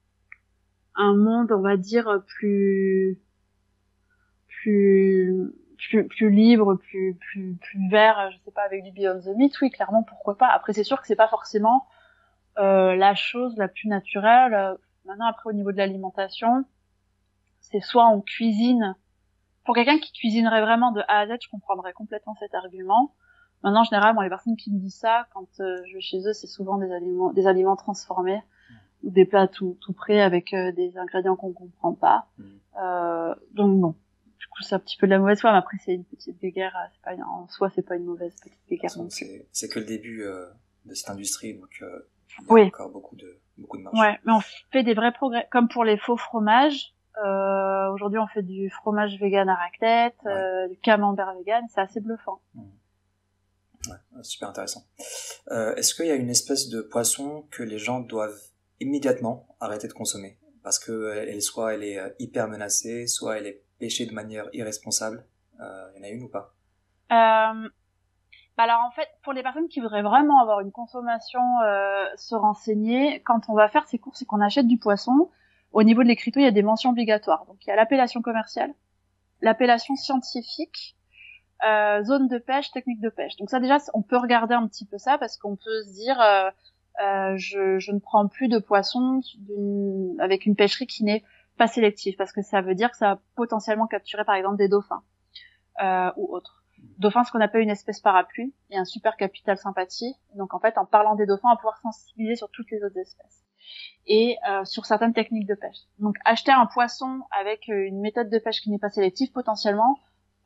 un monde, on va dire plus plus libre, plus vert, je sais pas, avec du Beyond the Meat, oui, clairement, pourquoi pas. Après, c'est sûr que c'est pas forcément la chose la plus naturelle. Maintenant, après, au niveau de l'alimentation, c'est soit on cuisine. Pour quelqu'un qui cuisinerait vraiment de A à Z, je comprendrais complètement cet argument. Maintenant, en général, les personnes qui me disent ça, quand je vais chez eux, c'est souvent des aliments transformés, ou des plats tout prêts avec des ingrédients qu'on comprend pas. Donc bon, du coup, c'est un petit peu de la mauvaise foi, mais après, c'est une petite guéguerre. En soi, c'est pas une mauvaise petite guéguerre. C'est que le début de cette industrie, donc il y a encore beaucoup de marge. Ouais, mais on fait des vrais progrès, comme pour les faux fromages. Aujourd'hui, on fait du fromage vegan à raclette, du camembert vegan, c'est assez bluffant. Ouais, super intéressant. Est-ce qu'il y a une espèce de poisson que les gens doivent immédiatement arrêter de consommer parce que soit elle est hyper menacée, soit elle est pêchée de manière irresponsable? Il y en a une ou pas? Alors en fait, pour les personnes qui voudraient vraiment avoir une consommation, se renseigner, quand on va faire ses courses et qu'on achète du poisson, au niveau de l'écriteau, il y a des mentions obligatoires. Donc il y a l'appellation commerciale, l'appellation scientifique, zone de pêche, technique de pêche. Donc ça déjà, on peut regarder un petit peu ça parce qu'on peut se dire, je ne prends plus de poisson avec une pêcherie qui n'est pas sélective, parce que ça veut dire que ça va potentiellement capturer par exemple des dauphins ou autres. Dauphin, ce qu'on appelle une espèce parapluie, et un super capital sympathie. Donc en fait, en parlant des dauphins, on va pouvoir sensibiliser sur toutes les autres espèces et sur certaines techniques de pêche. Donc acheter un poisson avec une méthode de pêche qui n'est pas sélective, potentiellement,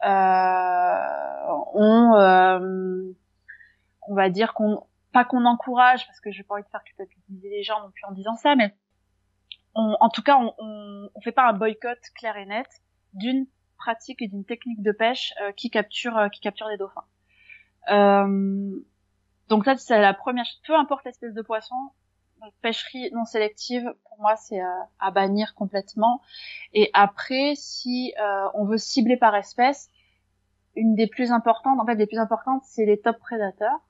on va dire pas qu'on encourage, parce que j'ai pas envie de faire culpabiliser les gens non plus en disant ça, mais en tout cas, on fait pas un boycott clair et net d'une pratique et d'une technique de pêche qui capture des dauphins. Donc ça, c'est la première chose. Peu importe l'espèce de poisson, pêcherie non sélective, pour moi, c'est à bannir complètement. Et après, si on veut cibler par espèce, une des plus importantes, en fait, les plus importantes, c'est les top prédateurs,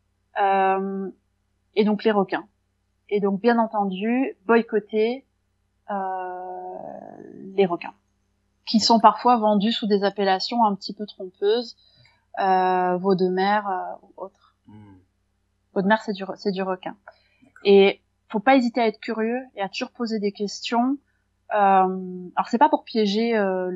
et donc les requins. Et donc, bien entendu, boycotter les requins, qui sont parfois vendus sous des appellations un petit peu trompeuses, veau de mer ou autres. Veau de mer, c'est du requin. Et faut pas hésiter à être curieux et à toujours poser des questions. Alors c'est pas pour piéger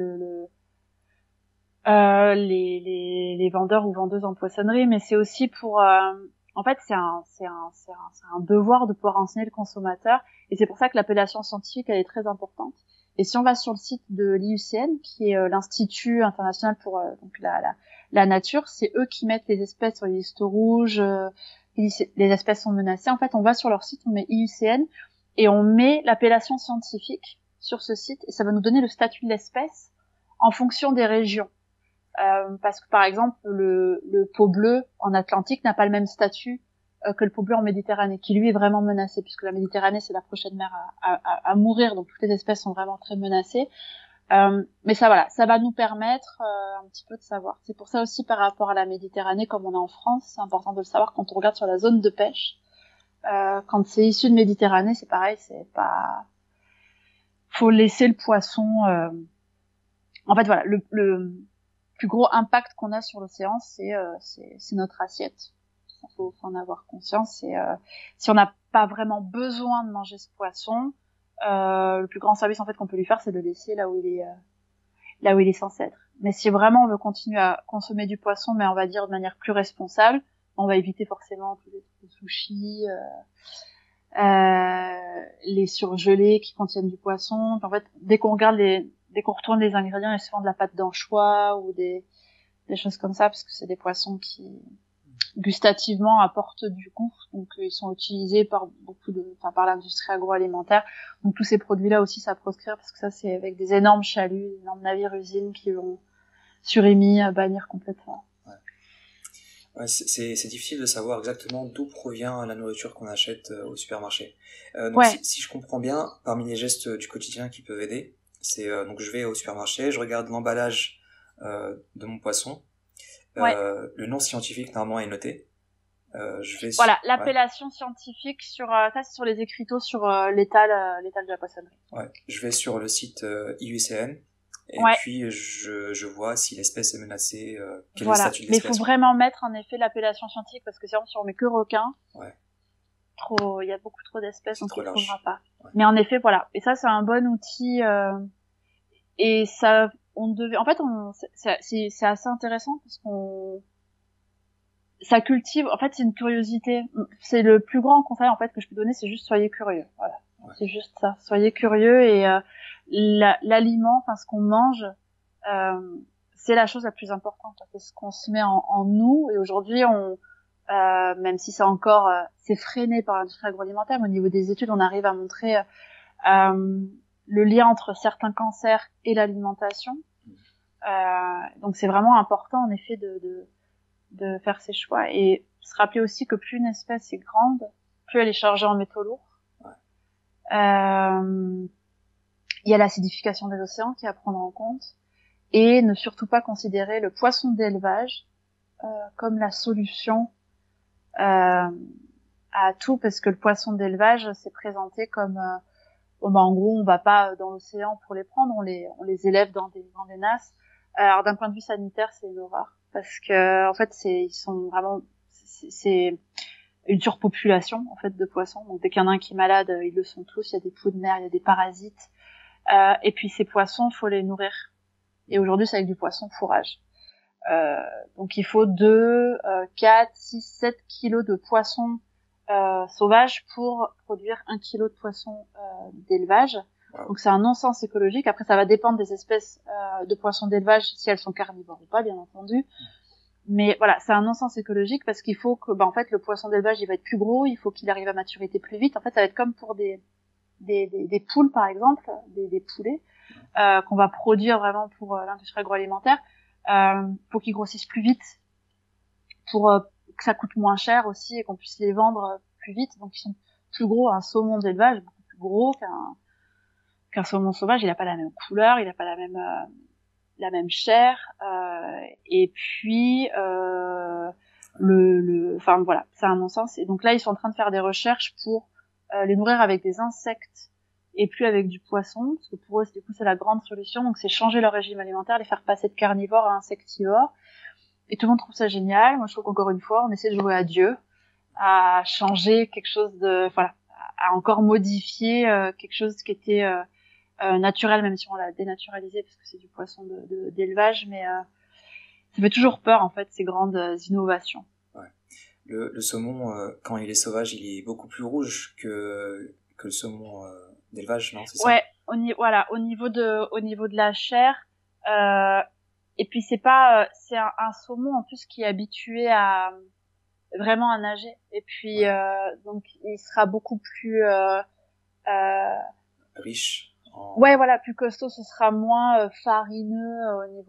les vendeurs ou vendeuses en poissonnerie, mais c'est aussi pour en fait c'est un devoir de pouvoir renseigner le consommateur, et c'est pour ça que l'appellation scientifique elle est très importante. Et si on va sur le site de l'IUCN, qui est l'Institut international pour donc la nature, c'est eux qui mettent les espèces sur les listes rouges, les espèces sont menacées. En fait, on va sur leur site, on met IUCN et on met l'appellation scientifique sur ce site, et ça va nous donner le statut de l'espèce en fonction des régions. Parce que par exemple, le peau bleue en Atlantique n'a pas le même statut que le peau bleu en Méditerranée, qui lui est vraiment menacé, puisque la Méditerranée c'est la prochaine mer à mourir, donc toutes les espèces sont vraiment très menacées. Mais ça va nous permettre un petit peu de savoir. C'est pour ça aussi, par rapport à la Méditerranée, comme on est en France, c'est important de le savoir quand on regarde sur la zone de pêche. Quand c'est issu de Méditerranée, c'est pareil, c'est pas, faut laisser le poisson. En fait, voilà, le plus gros impact qu'on a sur l'océan, c'est notre assiette. Faut en avoir conscience. Et si on n'a pas vraiment besoin de manger ce poisson, le plus grand service en fait qu'on peut lui faire, c'est de le laisser là où il est censé être. Mais si vraiment on veut continuer à consommer du poisson, mais on va dire de manière plus responsable, on va éviter forcément tous les sushis, les surgelés qui contiennent du poisson. En fait, dès qu'on retourne les ingrédients, il y a souvent de la pâte d'anchois ou des choses comme ça, parce que c'est des poissons qui gustativement apportent du goût, donc ils sont utilisés par par l'industrie agroalimentaire. Donc tous ces produits-là aussi, ça proscrire, parce que ça c'est avec des énormes chaluts, des énormes navires-usines qui vont surémis à bannir complètement. Ouais, c'est difficile de savoir exactement d'où provient la nourriture qu'on achète au supermarché. Donc si je comprends bien, parmi les gestes du quotidien qui peuvent aider, c'est donc je vais au supermarché, je regarde l'emballage de mon poisson. Le nom scientifique normalement est noté. L'appellation scientifique sur ça c'est sur les écriteaux sur l'étal de la poissonnerie. Ouais, je vais sur le site IUCN Et Ouais. puis je vois si l'espèce est menacée, quel est le Voilà. statut de Mais il faut l'espèce. vraiment mettre en effet l'appellation scientifique parce que sinon, si on met que requin, Ouais, il y a beaucoup trop d'espèces, c'est donc trop il trouvera large. pas. Ouais. Mais en effet, voilà. Et ça, c'est un bon outil. Et ça, en fait, c'est assez intéressant parce qu'on, ça cultive. En fait, c'est une curiosité. C'est le plus grand conseil en fait que je peux donner, c'est juste soyez curieux. Voilà. Ouais. C'est juste ça. Soyez curieux et l'aliment, enfin ce qu'on mange, c'est la chose la plus importante. C'est ce qu'on se met en nous. Et aujourd'hui, même si c'est encore, c'est freiné par l'industrie agroalimentaire, mais au niveau des études, on arrive à montrer le lien entre certains cancers et l'alimentation. Donc c'est vraiment important en effet de faire ces choix et se rappeler aussi que plus une espèce est grande, plus elle est chargée en métaux lourds. Ouais. Il y a l'acidification des océans qui est à prendre en compte et ne surtout pas considérer le poisson d'élevage comme la solution à tout parce que le poisson d'élevage c'est présenté comme en gros on va pas dans l'océan pour les prendre, on les élève dans des nasses. Alors d'un point de vue sanitaire c'est une horreur parce que en fait ils sont vraiment c'est une surpopulation en fait de poissons, donc dès qu'il y en a un qui est malade ils le sont tous, il y a des poux de mer, il y a des parasites et puis ces poissons faut les nourrir et aujourd'hui c'est avec du poisson fourrage. Donc il faut 2, 4, 6, 7 kilos de poissons sauvages pour produire 1 kilo de poissons d'élevage. Wow. Donc c'est un non-sens écologique. Après ça va dépendre des espèces de poissons d'élevage si elles sont carnivores ou pas, bien entendu. Mais voilà, c'est un non-sens écologique parce qu'il faut que, en fait, le poisson d'élevage il va être plus gros, il faut qu'il arrive à maturité plus vite. En fait, ça va être comme pour des poules par exemple, des poulets qu'on va produire vraiment pour l'industrie agroalimentaire. Faut qu'ils grossissent plus vite pour que ça coûte moins cher aussi et qu'on puisse les vendre plus vite. Donc ils sont plus gros. Un saumon d'élevage est beaucoup plus gros qu'un saumon sauvage. Il n'a pas la même couleur, il n'a pas la même chair. Et puis enfin voilà, c'est un non-sens. Et donc là ils sont en train de faire des recherches pour les nourrir avec des insectes et plus avec du poisson, parce que pour eux du coup c'est la grande solution. Donc c'est changer leur régime alimentaire, les faire passer de carnivore à insectivore. Et tout le monde trouve ça génial. Moi, je trouve qu'encore une fois, on essaie de jouer à Dieu, à changer quelque chose voilà, à encore modifier quelque chose qui était naturel, même si on l'a dénaturalisé parce que c'est du poisson d'élevage, mais ça fait toujours peur en fait ces grandes innovations. Ouais. Le saumon, quand il est sauvage, il est beaucoup plus rouge que le saumon d'élevage, non, c'est ça? Ouais, voilà, au niveau de la chair. Et puis c'est pas, c'est un saumon en plus qui est habitué à vraiment à nager. Et puis Ouais. donc il sera beaucoup plus Riche en... ouais voilà plus costaud. Ce sera moins farineux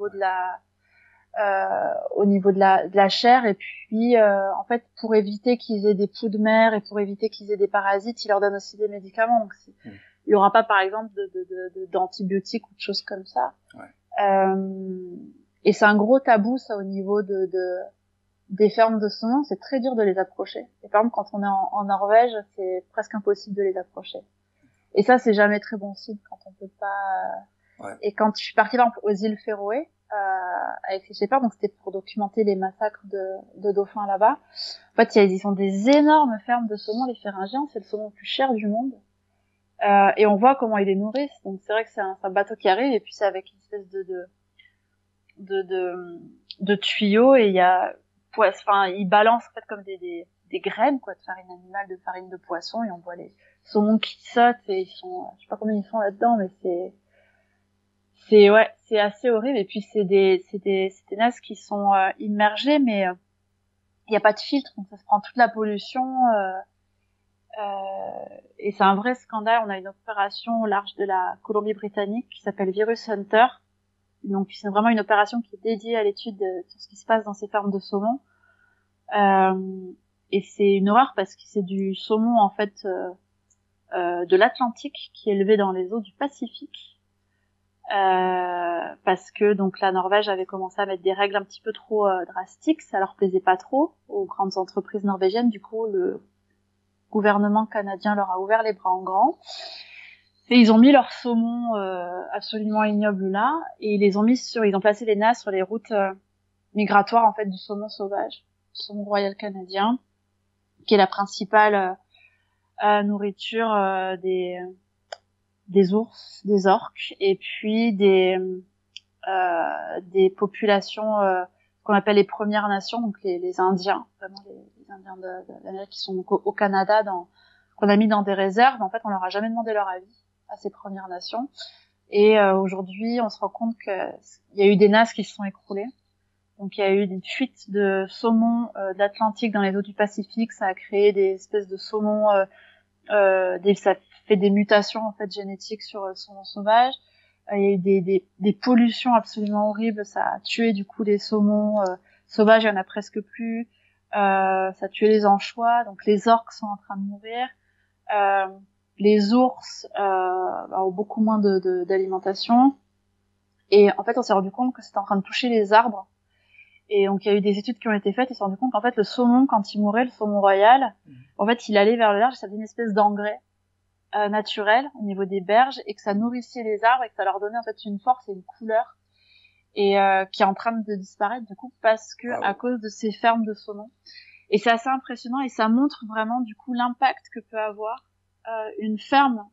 au niveau de la chair. Et puis en fait pour éviter qu'ils aient des poux de mer et pour éviter qu'ils aient des parasites, il leur donne aussi des médicaments. Donc il y aura pas par exemple d'antibiotiques ou de choses comme ça. Ouais. Et c'est un gros tabou ça au niveau des fermes de saumon, c'est très dur de les approcher. Et par exemple, quand on est en Norvège, c'est presque impossible de les approcher. Et ça, c'est jamais très bon signe quand on peut pas. Ouais. Et quand je suis partie par exemple aux îles Féroé avec les shepherds, donc c'était pour documenter les massacres de dauphins là-bas. En fait, ils ont des énormes fermes de saumon, les pharyngiens, c'est le saumon le plus cher du monde. Et on voit comment ils les nourrissent. Donc c'est vrai que c'est un bateau qui arrive et puis c'est avec une espèce de tuyaux et il y a enfin ils balancent en fait comme des graines quoi de farine animale, de farine de poisson et on voit les saumons qui sautent et ils sont je sais pas combien ils sont là-dedans mais ouais c'est assez horrible et puis c'est des nasses qui sont immergées mais il y a pas de filtre donc ça se prend toute la pollution et c'est un vrai scandale. On a une opération au large de la Colombie-Britannique qui s'appelle Virus Hunter. Donc c'est vraiment une opération qui est dédiée à l'étude de ce qui se passe dans ces fermes de saumon. Et c'est une horreur parce que c'est du saumon en fait de l'Atlantique qui est élevé dans les eaux du Pacifique. Parce que donc la Norvège avait commencé à mettre des règles un petit peu trop drastiques, ça leur plaisait pas trop aux grandes entreprises norvégiennes. Du coup, le gouvernement canadien leur a ouvert les bras en grand. Et ils ont mis leur saumon absolument ignoble là, et ils ont placé les NAS sur les routes migratoires en fait du saumon sauvage, du saumon royal canadien, qui est la principale nourriture des ours, des orques, et puis des populations qu'on appelle les Premières Nations, donc les Indiens, vraiment les Indiens de l'Amérique qui sont au Canada, qu'on a mis dans des réserves. En fait, on leur a jamais demandé leur avis à ces Premières Nations. Et aujourd'hui, on se rend compte qu'il y a eu des NAS qui se sont écroulés. Donc il y a eu une fuite de saumon de l'Atlantique dans les eaux du Pacifique. Ça a créé des espèces de saumons, ça fait des mutations en fait génétiques sur le saumon sauvage. Il y a eu des pollutions absolument horribles. Ça a tué du coup les saumons sauvages. Il y en a presque plus. Ça a tué les anchois. Donc les orques sont en train de mourir. Les ours ont beaucoup moins d'alimentation. Et en fait, on s'est rendu compte que c'était en train de toucher les arbres. Et donc, il y a eu des études qui ont été faites. Ils se sont rendu compte qu'en fait, le saumon, quand il mourait, le saumon royal, en fait, il allait vers le large. Ça faisait une espèce d'engrais naturel au niveau des berges, et que ça nourrissait les arbres et que ça leur donnait en fait une force et une couleur, et qui est en train de disparaître du coup parce que à cause de ces fermes de saumon. Et c'est assez impressionnant, et ça montre vraiment du coup l'impact que peut avoir une ferme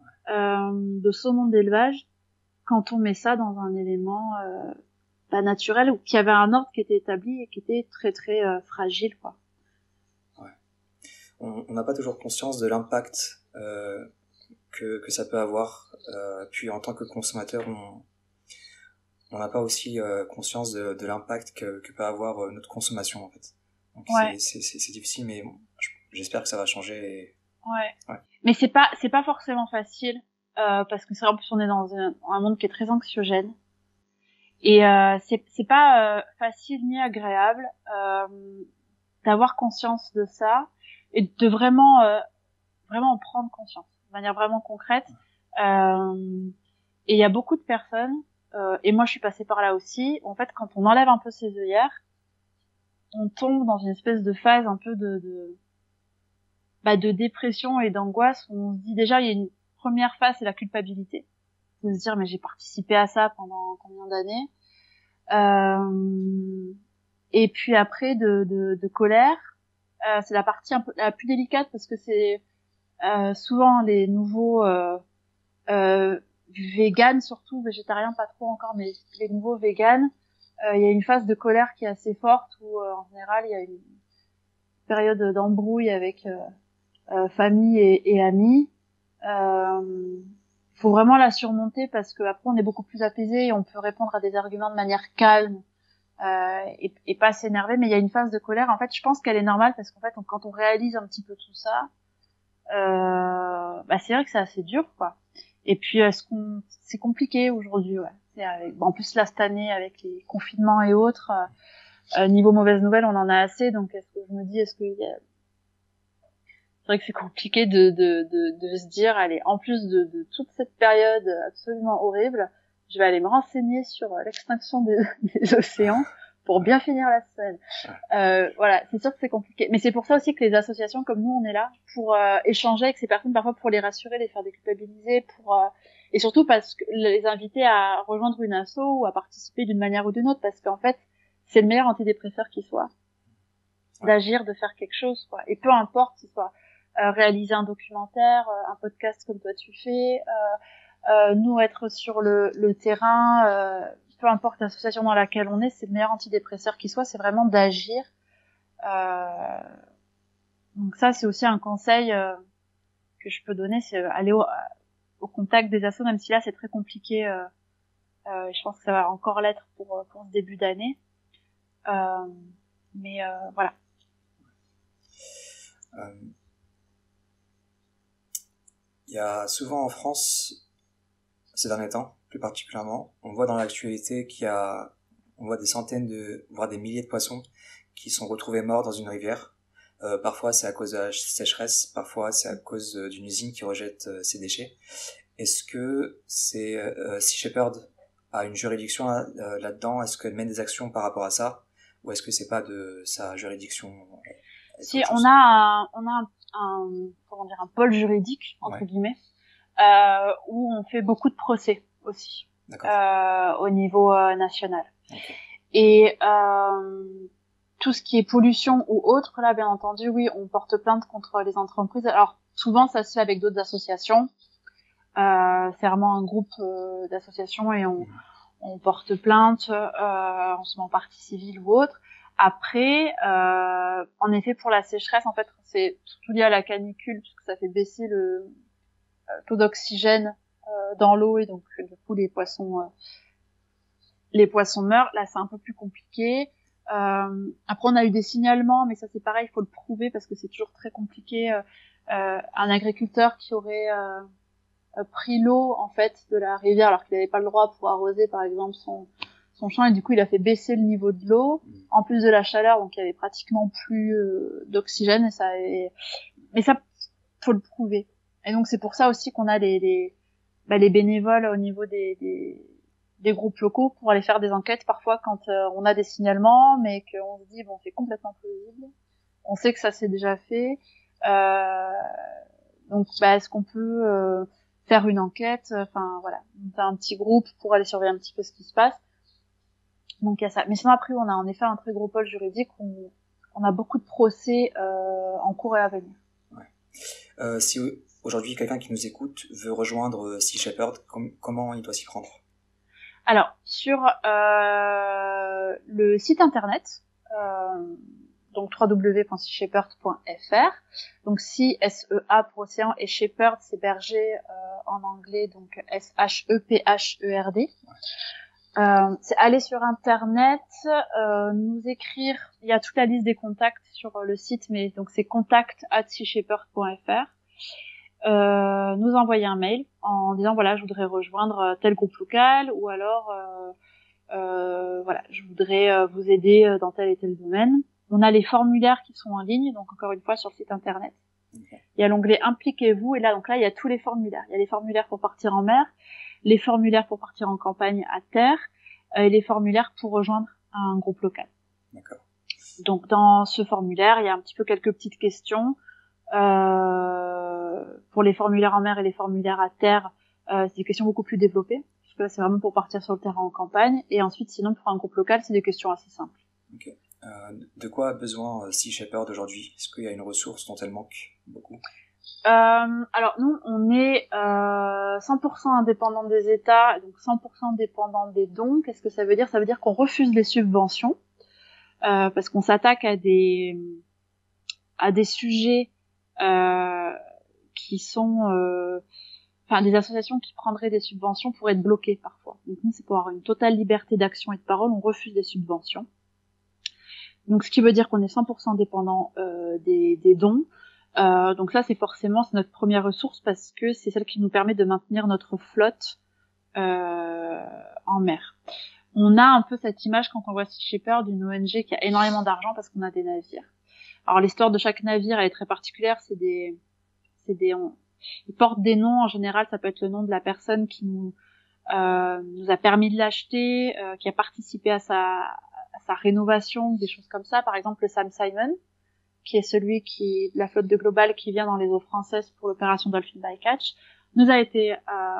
de saumon d'élevage quand on met ça dans un élément naturel, ou qui avait un ordre qui était établi et qui était très très fragile, quoi. Ouais. On n'a pas toujours conscience de l'impact que ça peut avoir. Puis en tant que consommateur, on n'a pas aussi conscience de l'impact que peut avoir notre consommation en fait. Donc c'est difficile, mais bon, j'espère que ça va changer. Ouais. Mais c'est pas forcément facile parce que c'est en plus on est dans un monde qui est très anxiogène, et c'est pas facile ni agréable d'avoir conscience de ça et de vraiment en prendre conscience de manière vraiment concrète. Et il y a beaucoup de personnes, et moi je suis passée par là aussi, en fait quand on enlève un peu ses œillères, on tombe dans une espèce de phase un peu de dépression et d'angoisse, où on se dit, déjà il y a une première phase, c'est la culpabilité, de se dire mais j'ai participé à ça pendant combien d'années, et puis après de colère. C'est la partie un peu la plus délicate, parce que c'est souvent les nouveaux véganes, surtout végétariens pas trop encore, mais les nouveaux véganes, il y a une phase de colère qui est assez forte, où en général il y a une période d'embrouille avec famille et amis. Faut vraiment la surmonter, parce que après on est beaucoup plus apaisé et on peut répondre à des arguments de manière calme et pas s'énerver. Mais il y a une phase de colère, en fait je pense qu'elle est normale, parce qu'en fait quand on réalise un petit peu tout ça, c'est vrai que c'est assez dur, quoi. Et puis c'est compliqué aujourd'hui, ouais. En plus là cette année avec les confinements et autres, niveau mauvaises nouvelles on en a assez, donc je me dis c'est vrai que c'est compliqué de se dire, allez, en plus de toute cette période absolument horrible, je vais aller me renseigner sur l'extinction des océans pour bien finir la semaine. Voilà, c'est sûr que c'est compliqué. Mais c'est pour ça aussi que les associations comme nous, on est là pour échanger avec ces personnes, parfois pour les rassurer, les faire déculpabiliser, et surtout parce que les inviter à rejoindre une asso ou à participer d'une manière ou d'une autre, parce qu'en fait, c'est le meilleur antidépresseur qui soit, d'agir, de faire quelque chose, quoi. Et peu importe si soit réaliser un documentaire, un podcast comme toi tu fais, nous être sur le terrain, peu importe l'association dans laquelle on est, c'est le meilleur antidépresseur qui soit, c'est vraiment d'agir. Donc ça, c'est aussi un conseil que je peux donner, c'est aller au contact des assos, même si là c'est très compliqué. Je pense que ça va encore l'être pour ce début d'année. Mais voilà. Il y a souvent en France, ces derniers temps, plus particulièrement, on voit dans l'actualité on voit des centaines voire des milliers de poissons qui sont retrouvés morts dans une rivière. Parfois c'est à cause de la sécheresse, parfois c'est à cause d'une usine qui rejette ses déchets. Est-ce que Sea Shepherd a une juridiction là-dedans? Est-ce qu'elle mène des actions par rapport à ça? Ou est-ce que c'est pas de sa juridiction? Si, on a un pôle juridique, entre guillemets, où on fait beaucoup de procès aussi D'accord. au niveau national. Ok. Et tout ce qui est pollution ou autre, là, bien entendu, oui, on porte plainte contre les entreprises. Alors, souvent, ça se fait avec d'autres associations. C'est vraiment un groupe d'associations et on porte plainte, on se met en partie civile ou autre. Après, en effet, pour la sécheresse, en fait, c'est surtout lié à la canicule, puisque ça fait baisser le taux d'oxygène dans l'eau et donc du coup les poissons meurent. Là, c'est un peu plus compliqué. Après, on a eu des signalements, mais ça c'est pareil, il faut le prouver parce que c'est toujours très compliqué. Un agriculteur qui aurait pris l'eau en fait de la rivière alors qu'il n'avait pas le droit pour arroser par exemple son champ et du coup il a fait baisser le niveau de l'eau en plus de la chaleur, donc il y avait pratiquement plus d'oxygène mais ça faut le prouver. Et donc c'est pour ça aussi qu'on a les bénévoles au niveau des groupes locaux pour aller faire des enquêtes parfois quand on a des signalements mais qu'on se dit bon c'est complètement plausible, on sait que ça s'est déjà fait, donc est-ce qu'on peut faire une enquête, enfin voilà, on fait un petit groupe pour aller surveiller un petit peu ce qui se passe. Donc il y a ça. Mais sinon après on a en effet un très gros pôle juridique où on a beaucoup de procès en cours et à venir. Ouais. Si aujourd'hui quelqu'un qui nous écoute veut rejoindre Sea Shepherd, comment il doit s'y prendre? Alors sur le site internet, donc www.seashepherd.fr, donc Sea SEA pour océan et Shepherd c'est berger en anglais, donc SHEPHERD. C'est aller sur internet, nous écrire, il y a toute la liste des contacts sur le site, mais donc c'est contact@seashepherd.fr. Nous envoyer un mail en disant voilà je voudrais rejoindre tel groupe local ou alors voilà je voudrais vous aider dans tel et tel domaine. On a les formulaires qui sont en ligne, donc encore une fois sur le site internet. Okay. Il y a l'onglet impliquez-vous et là donc là il y a tous les formulaires. Il y a les formulaires pour partir en mer, les formulaires pour partir en campagne à terre et les formulaires pour rejoindre un groupe local. D'accord. Donc dans ce formulaire il y a un petit peu quelques petites questions. Pour les formulaires en mer et les formulaires à terre, c'est des questions beaucoup plus développées, parce que là c'est vraiment pour partir sur le terrain en campagne, et ensuite sinon pour un groupe local c'est des questions assez simples. Ok. De quoi a besoin Sea Shepherd aujourd'hui? Est-ce qu'il y a une ressource dont elle manque beaucoup? Alors nous on est 100% indépendant des États, donc 100% dépendant des dons. Qu'est-ce que ça veut dire? Ça veut dire qu'on refuse les subventions, parce qu'on s'attaque à des sujets qui sont des associations qui prendraient des subventions pour être bloquées parfois. Donc nous, c'est pour avoir une totale liberté d'action et de parole, on refuse des subventions. Donc ce qui veut dire qu'on est 100% dépendant des dons. Donc ça, c'est notre première ressource parce que c'est celle qui nous permet de maintenir notre flotte en mer. On a un peu cette image quand on voit Sea Shepherd d'une ONG qui a énormément d'argent parce qu'on a des navires. Alors l'histoire de chaque navire elle est très particulière, ils portent des noms en général, ça peut être le nom de la personne qui nous a permis de l'acheter, qui a participé à sa rénovation, des choses comme ça. Par exemple le Sam Simon, qui est celui de la flotte de Global qui vient dans les eaux françaises pour l'opération Dolphin Bycatch, nous a été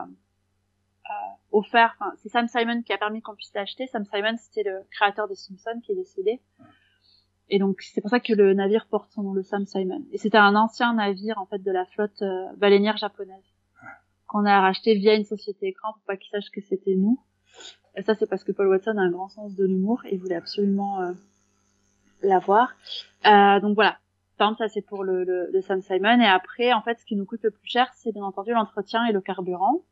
offert. Enfin, c'est Sam Simon qui a permis qu'on puisse l'acheter. Sam Simon, c'était le créateur des Simpsons qui est décédé. Et donc c'est pour ça que le navire porte son nom, le Sam Simon. Et c'était un ancien navire en fait de la flotte baleinière japonaise qu'on a racheté via une société écran pour pas qu'ils sachent que c'était nous. Et ça c'est parce que Paul Watson a un grand sens de l'humour et voulait absolument l'avoir. Donc voilà. Par exemple, ça c'est pour le Sam Simon. Et après en fait ce qui nous coûte le plus cher c'est bien entendu l'entretien et le carburant.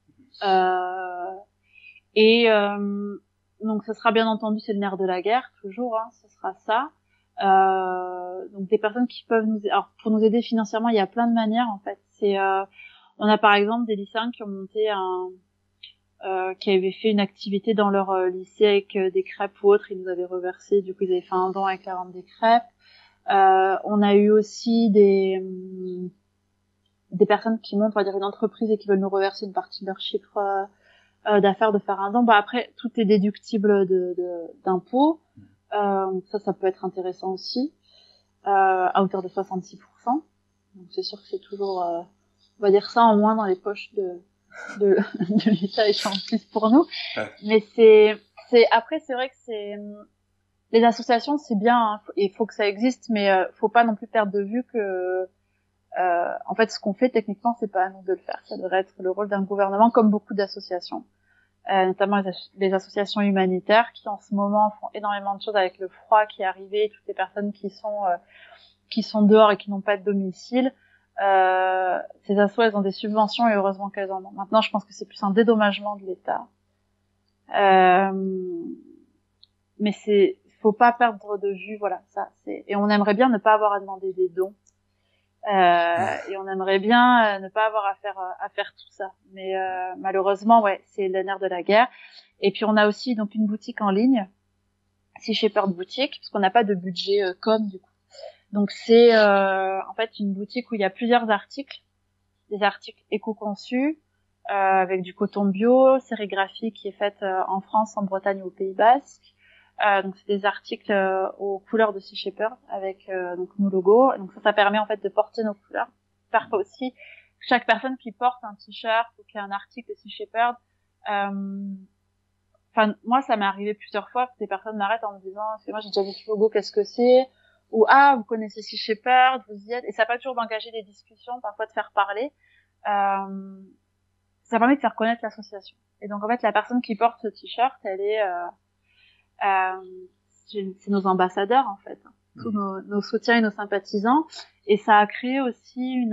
Donc ce sera bien entendu c'est le nerf de la guerre toujours. Ce sera ça. Donc des personnes qui peuvent alors pour nous aider financièrement il y a plein de manières en fait. On a par exemple des lycéens qui ont monté qui avaient fait une activité dans leur lycée avec des crêpes ou autres, ils nous avaient reversé, du coup ils avaient fait un don avec la vente des crêpes. On a eu aussi des personnes qui montent, on va dire une entreprise et qui veulent nous reverser une partie de leur chiffre d'affaires de faire un don. Après tout est déductible d'impôts. Ça peut être intéressant aussi, à hauteur de 66%. Donc c'est sûr que c'est toujours on va dire ça, en moins dans les poches de, de l'État et en plus pour nous. Ouais. Mais après, c'est vrai que les associations, c'est bien, hein, il faut que ça existe, mais faut pas non plus perdre de vue que, en fait, ce qu'on fait techniquement, c'est pas à nous de le faire. Ça devrait être le rôle d'un gouvernement, comme beaucoup d'associations, notamment les associations humanitaires, qui en ce moment font énormément de choses avec le froid qui est arrivé, toutes les personnes qui sont dehors et qui n'ont pas de domicile. Ces assos, elles ont des subventions et heureusement qu'elles en ont. Maintenant, je pense que c'est plus un dédommagement de l'État. Mais faut pas perdre de vue, voilà, ça, et on aimerait bien ne pas avoir à demander des dons. Et on aimerait bien ne pas avoir à faire tout ça. Mais, malheureusement, ouais, c'est le nerf de la guerre. Et puis, on a aussi, donc, une boutique en ligne. Sea Shepherd Boutique, parce qu'on n'a pas de budget, com, du coup. Donc, c'est, en fait, une boutique où il y a plusieurs articles. Des articles éco-conçus, avec du coton bio, sérigraphie qui est faite en France, en Bretagne et au Pays Basque. Donc c'est des articles aux couleurs de Sea Shepherd avec donc nos logos. Donc ça permet en fait de porter nos couleurs. Parfois aussi, chaque personne qui porte un t-shirt ou qui a un article de Sea Shepherd, enfin moi ça m'est arrivé plusieurs fois que des personnes m'arrêtent en me disant c'est moi j'ai déjà vu ce logo, qu'est-ce que c'est, ou ah vous connaissez Sea Shepherd, vous y êtes, et ça permet toujours d'engager des discussions, parfois de faire parler. Ça permet de faire connaître l'association. Et donc en fait la personne qui porte ce t-shirt, elle est c'est nos ambassadeurs en fait, tous nos soutiens et nos sympathisants, et ça a créé aussi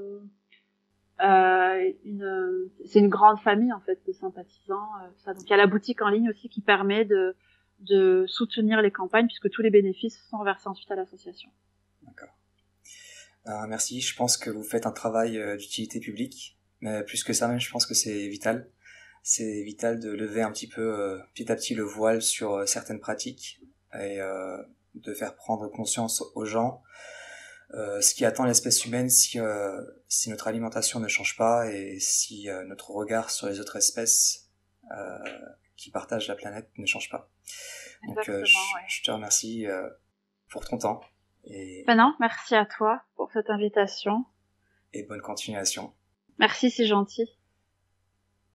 c'est une grande famille en fait de sympathisants. Ça. Donc il y a la boutique en ligne aussi qui permet de soutenir les campagnes puisque tous les bénéfices sont versés ensuite à l'association. D'accord. Merci. Je pense que vous faites un travail d'utilité publique, mais plus que ça même, je pense que c'est vital. C'est vital de lever un petit peu, petit à petit, le voile sur certaines pratiques et de faire prendre conscience aux gens ce qui attend l'espèce humaine si notre alimentation ne change pas et si notre regard sur les autres espèces qui partagent la planète ne change pas. Donc je te remercie pour ton temps. Et... Ben non, merci à toi pour cette invitation. Et bonne continuation. Merci, c'est gentil.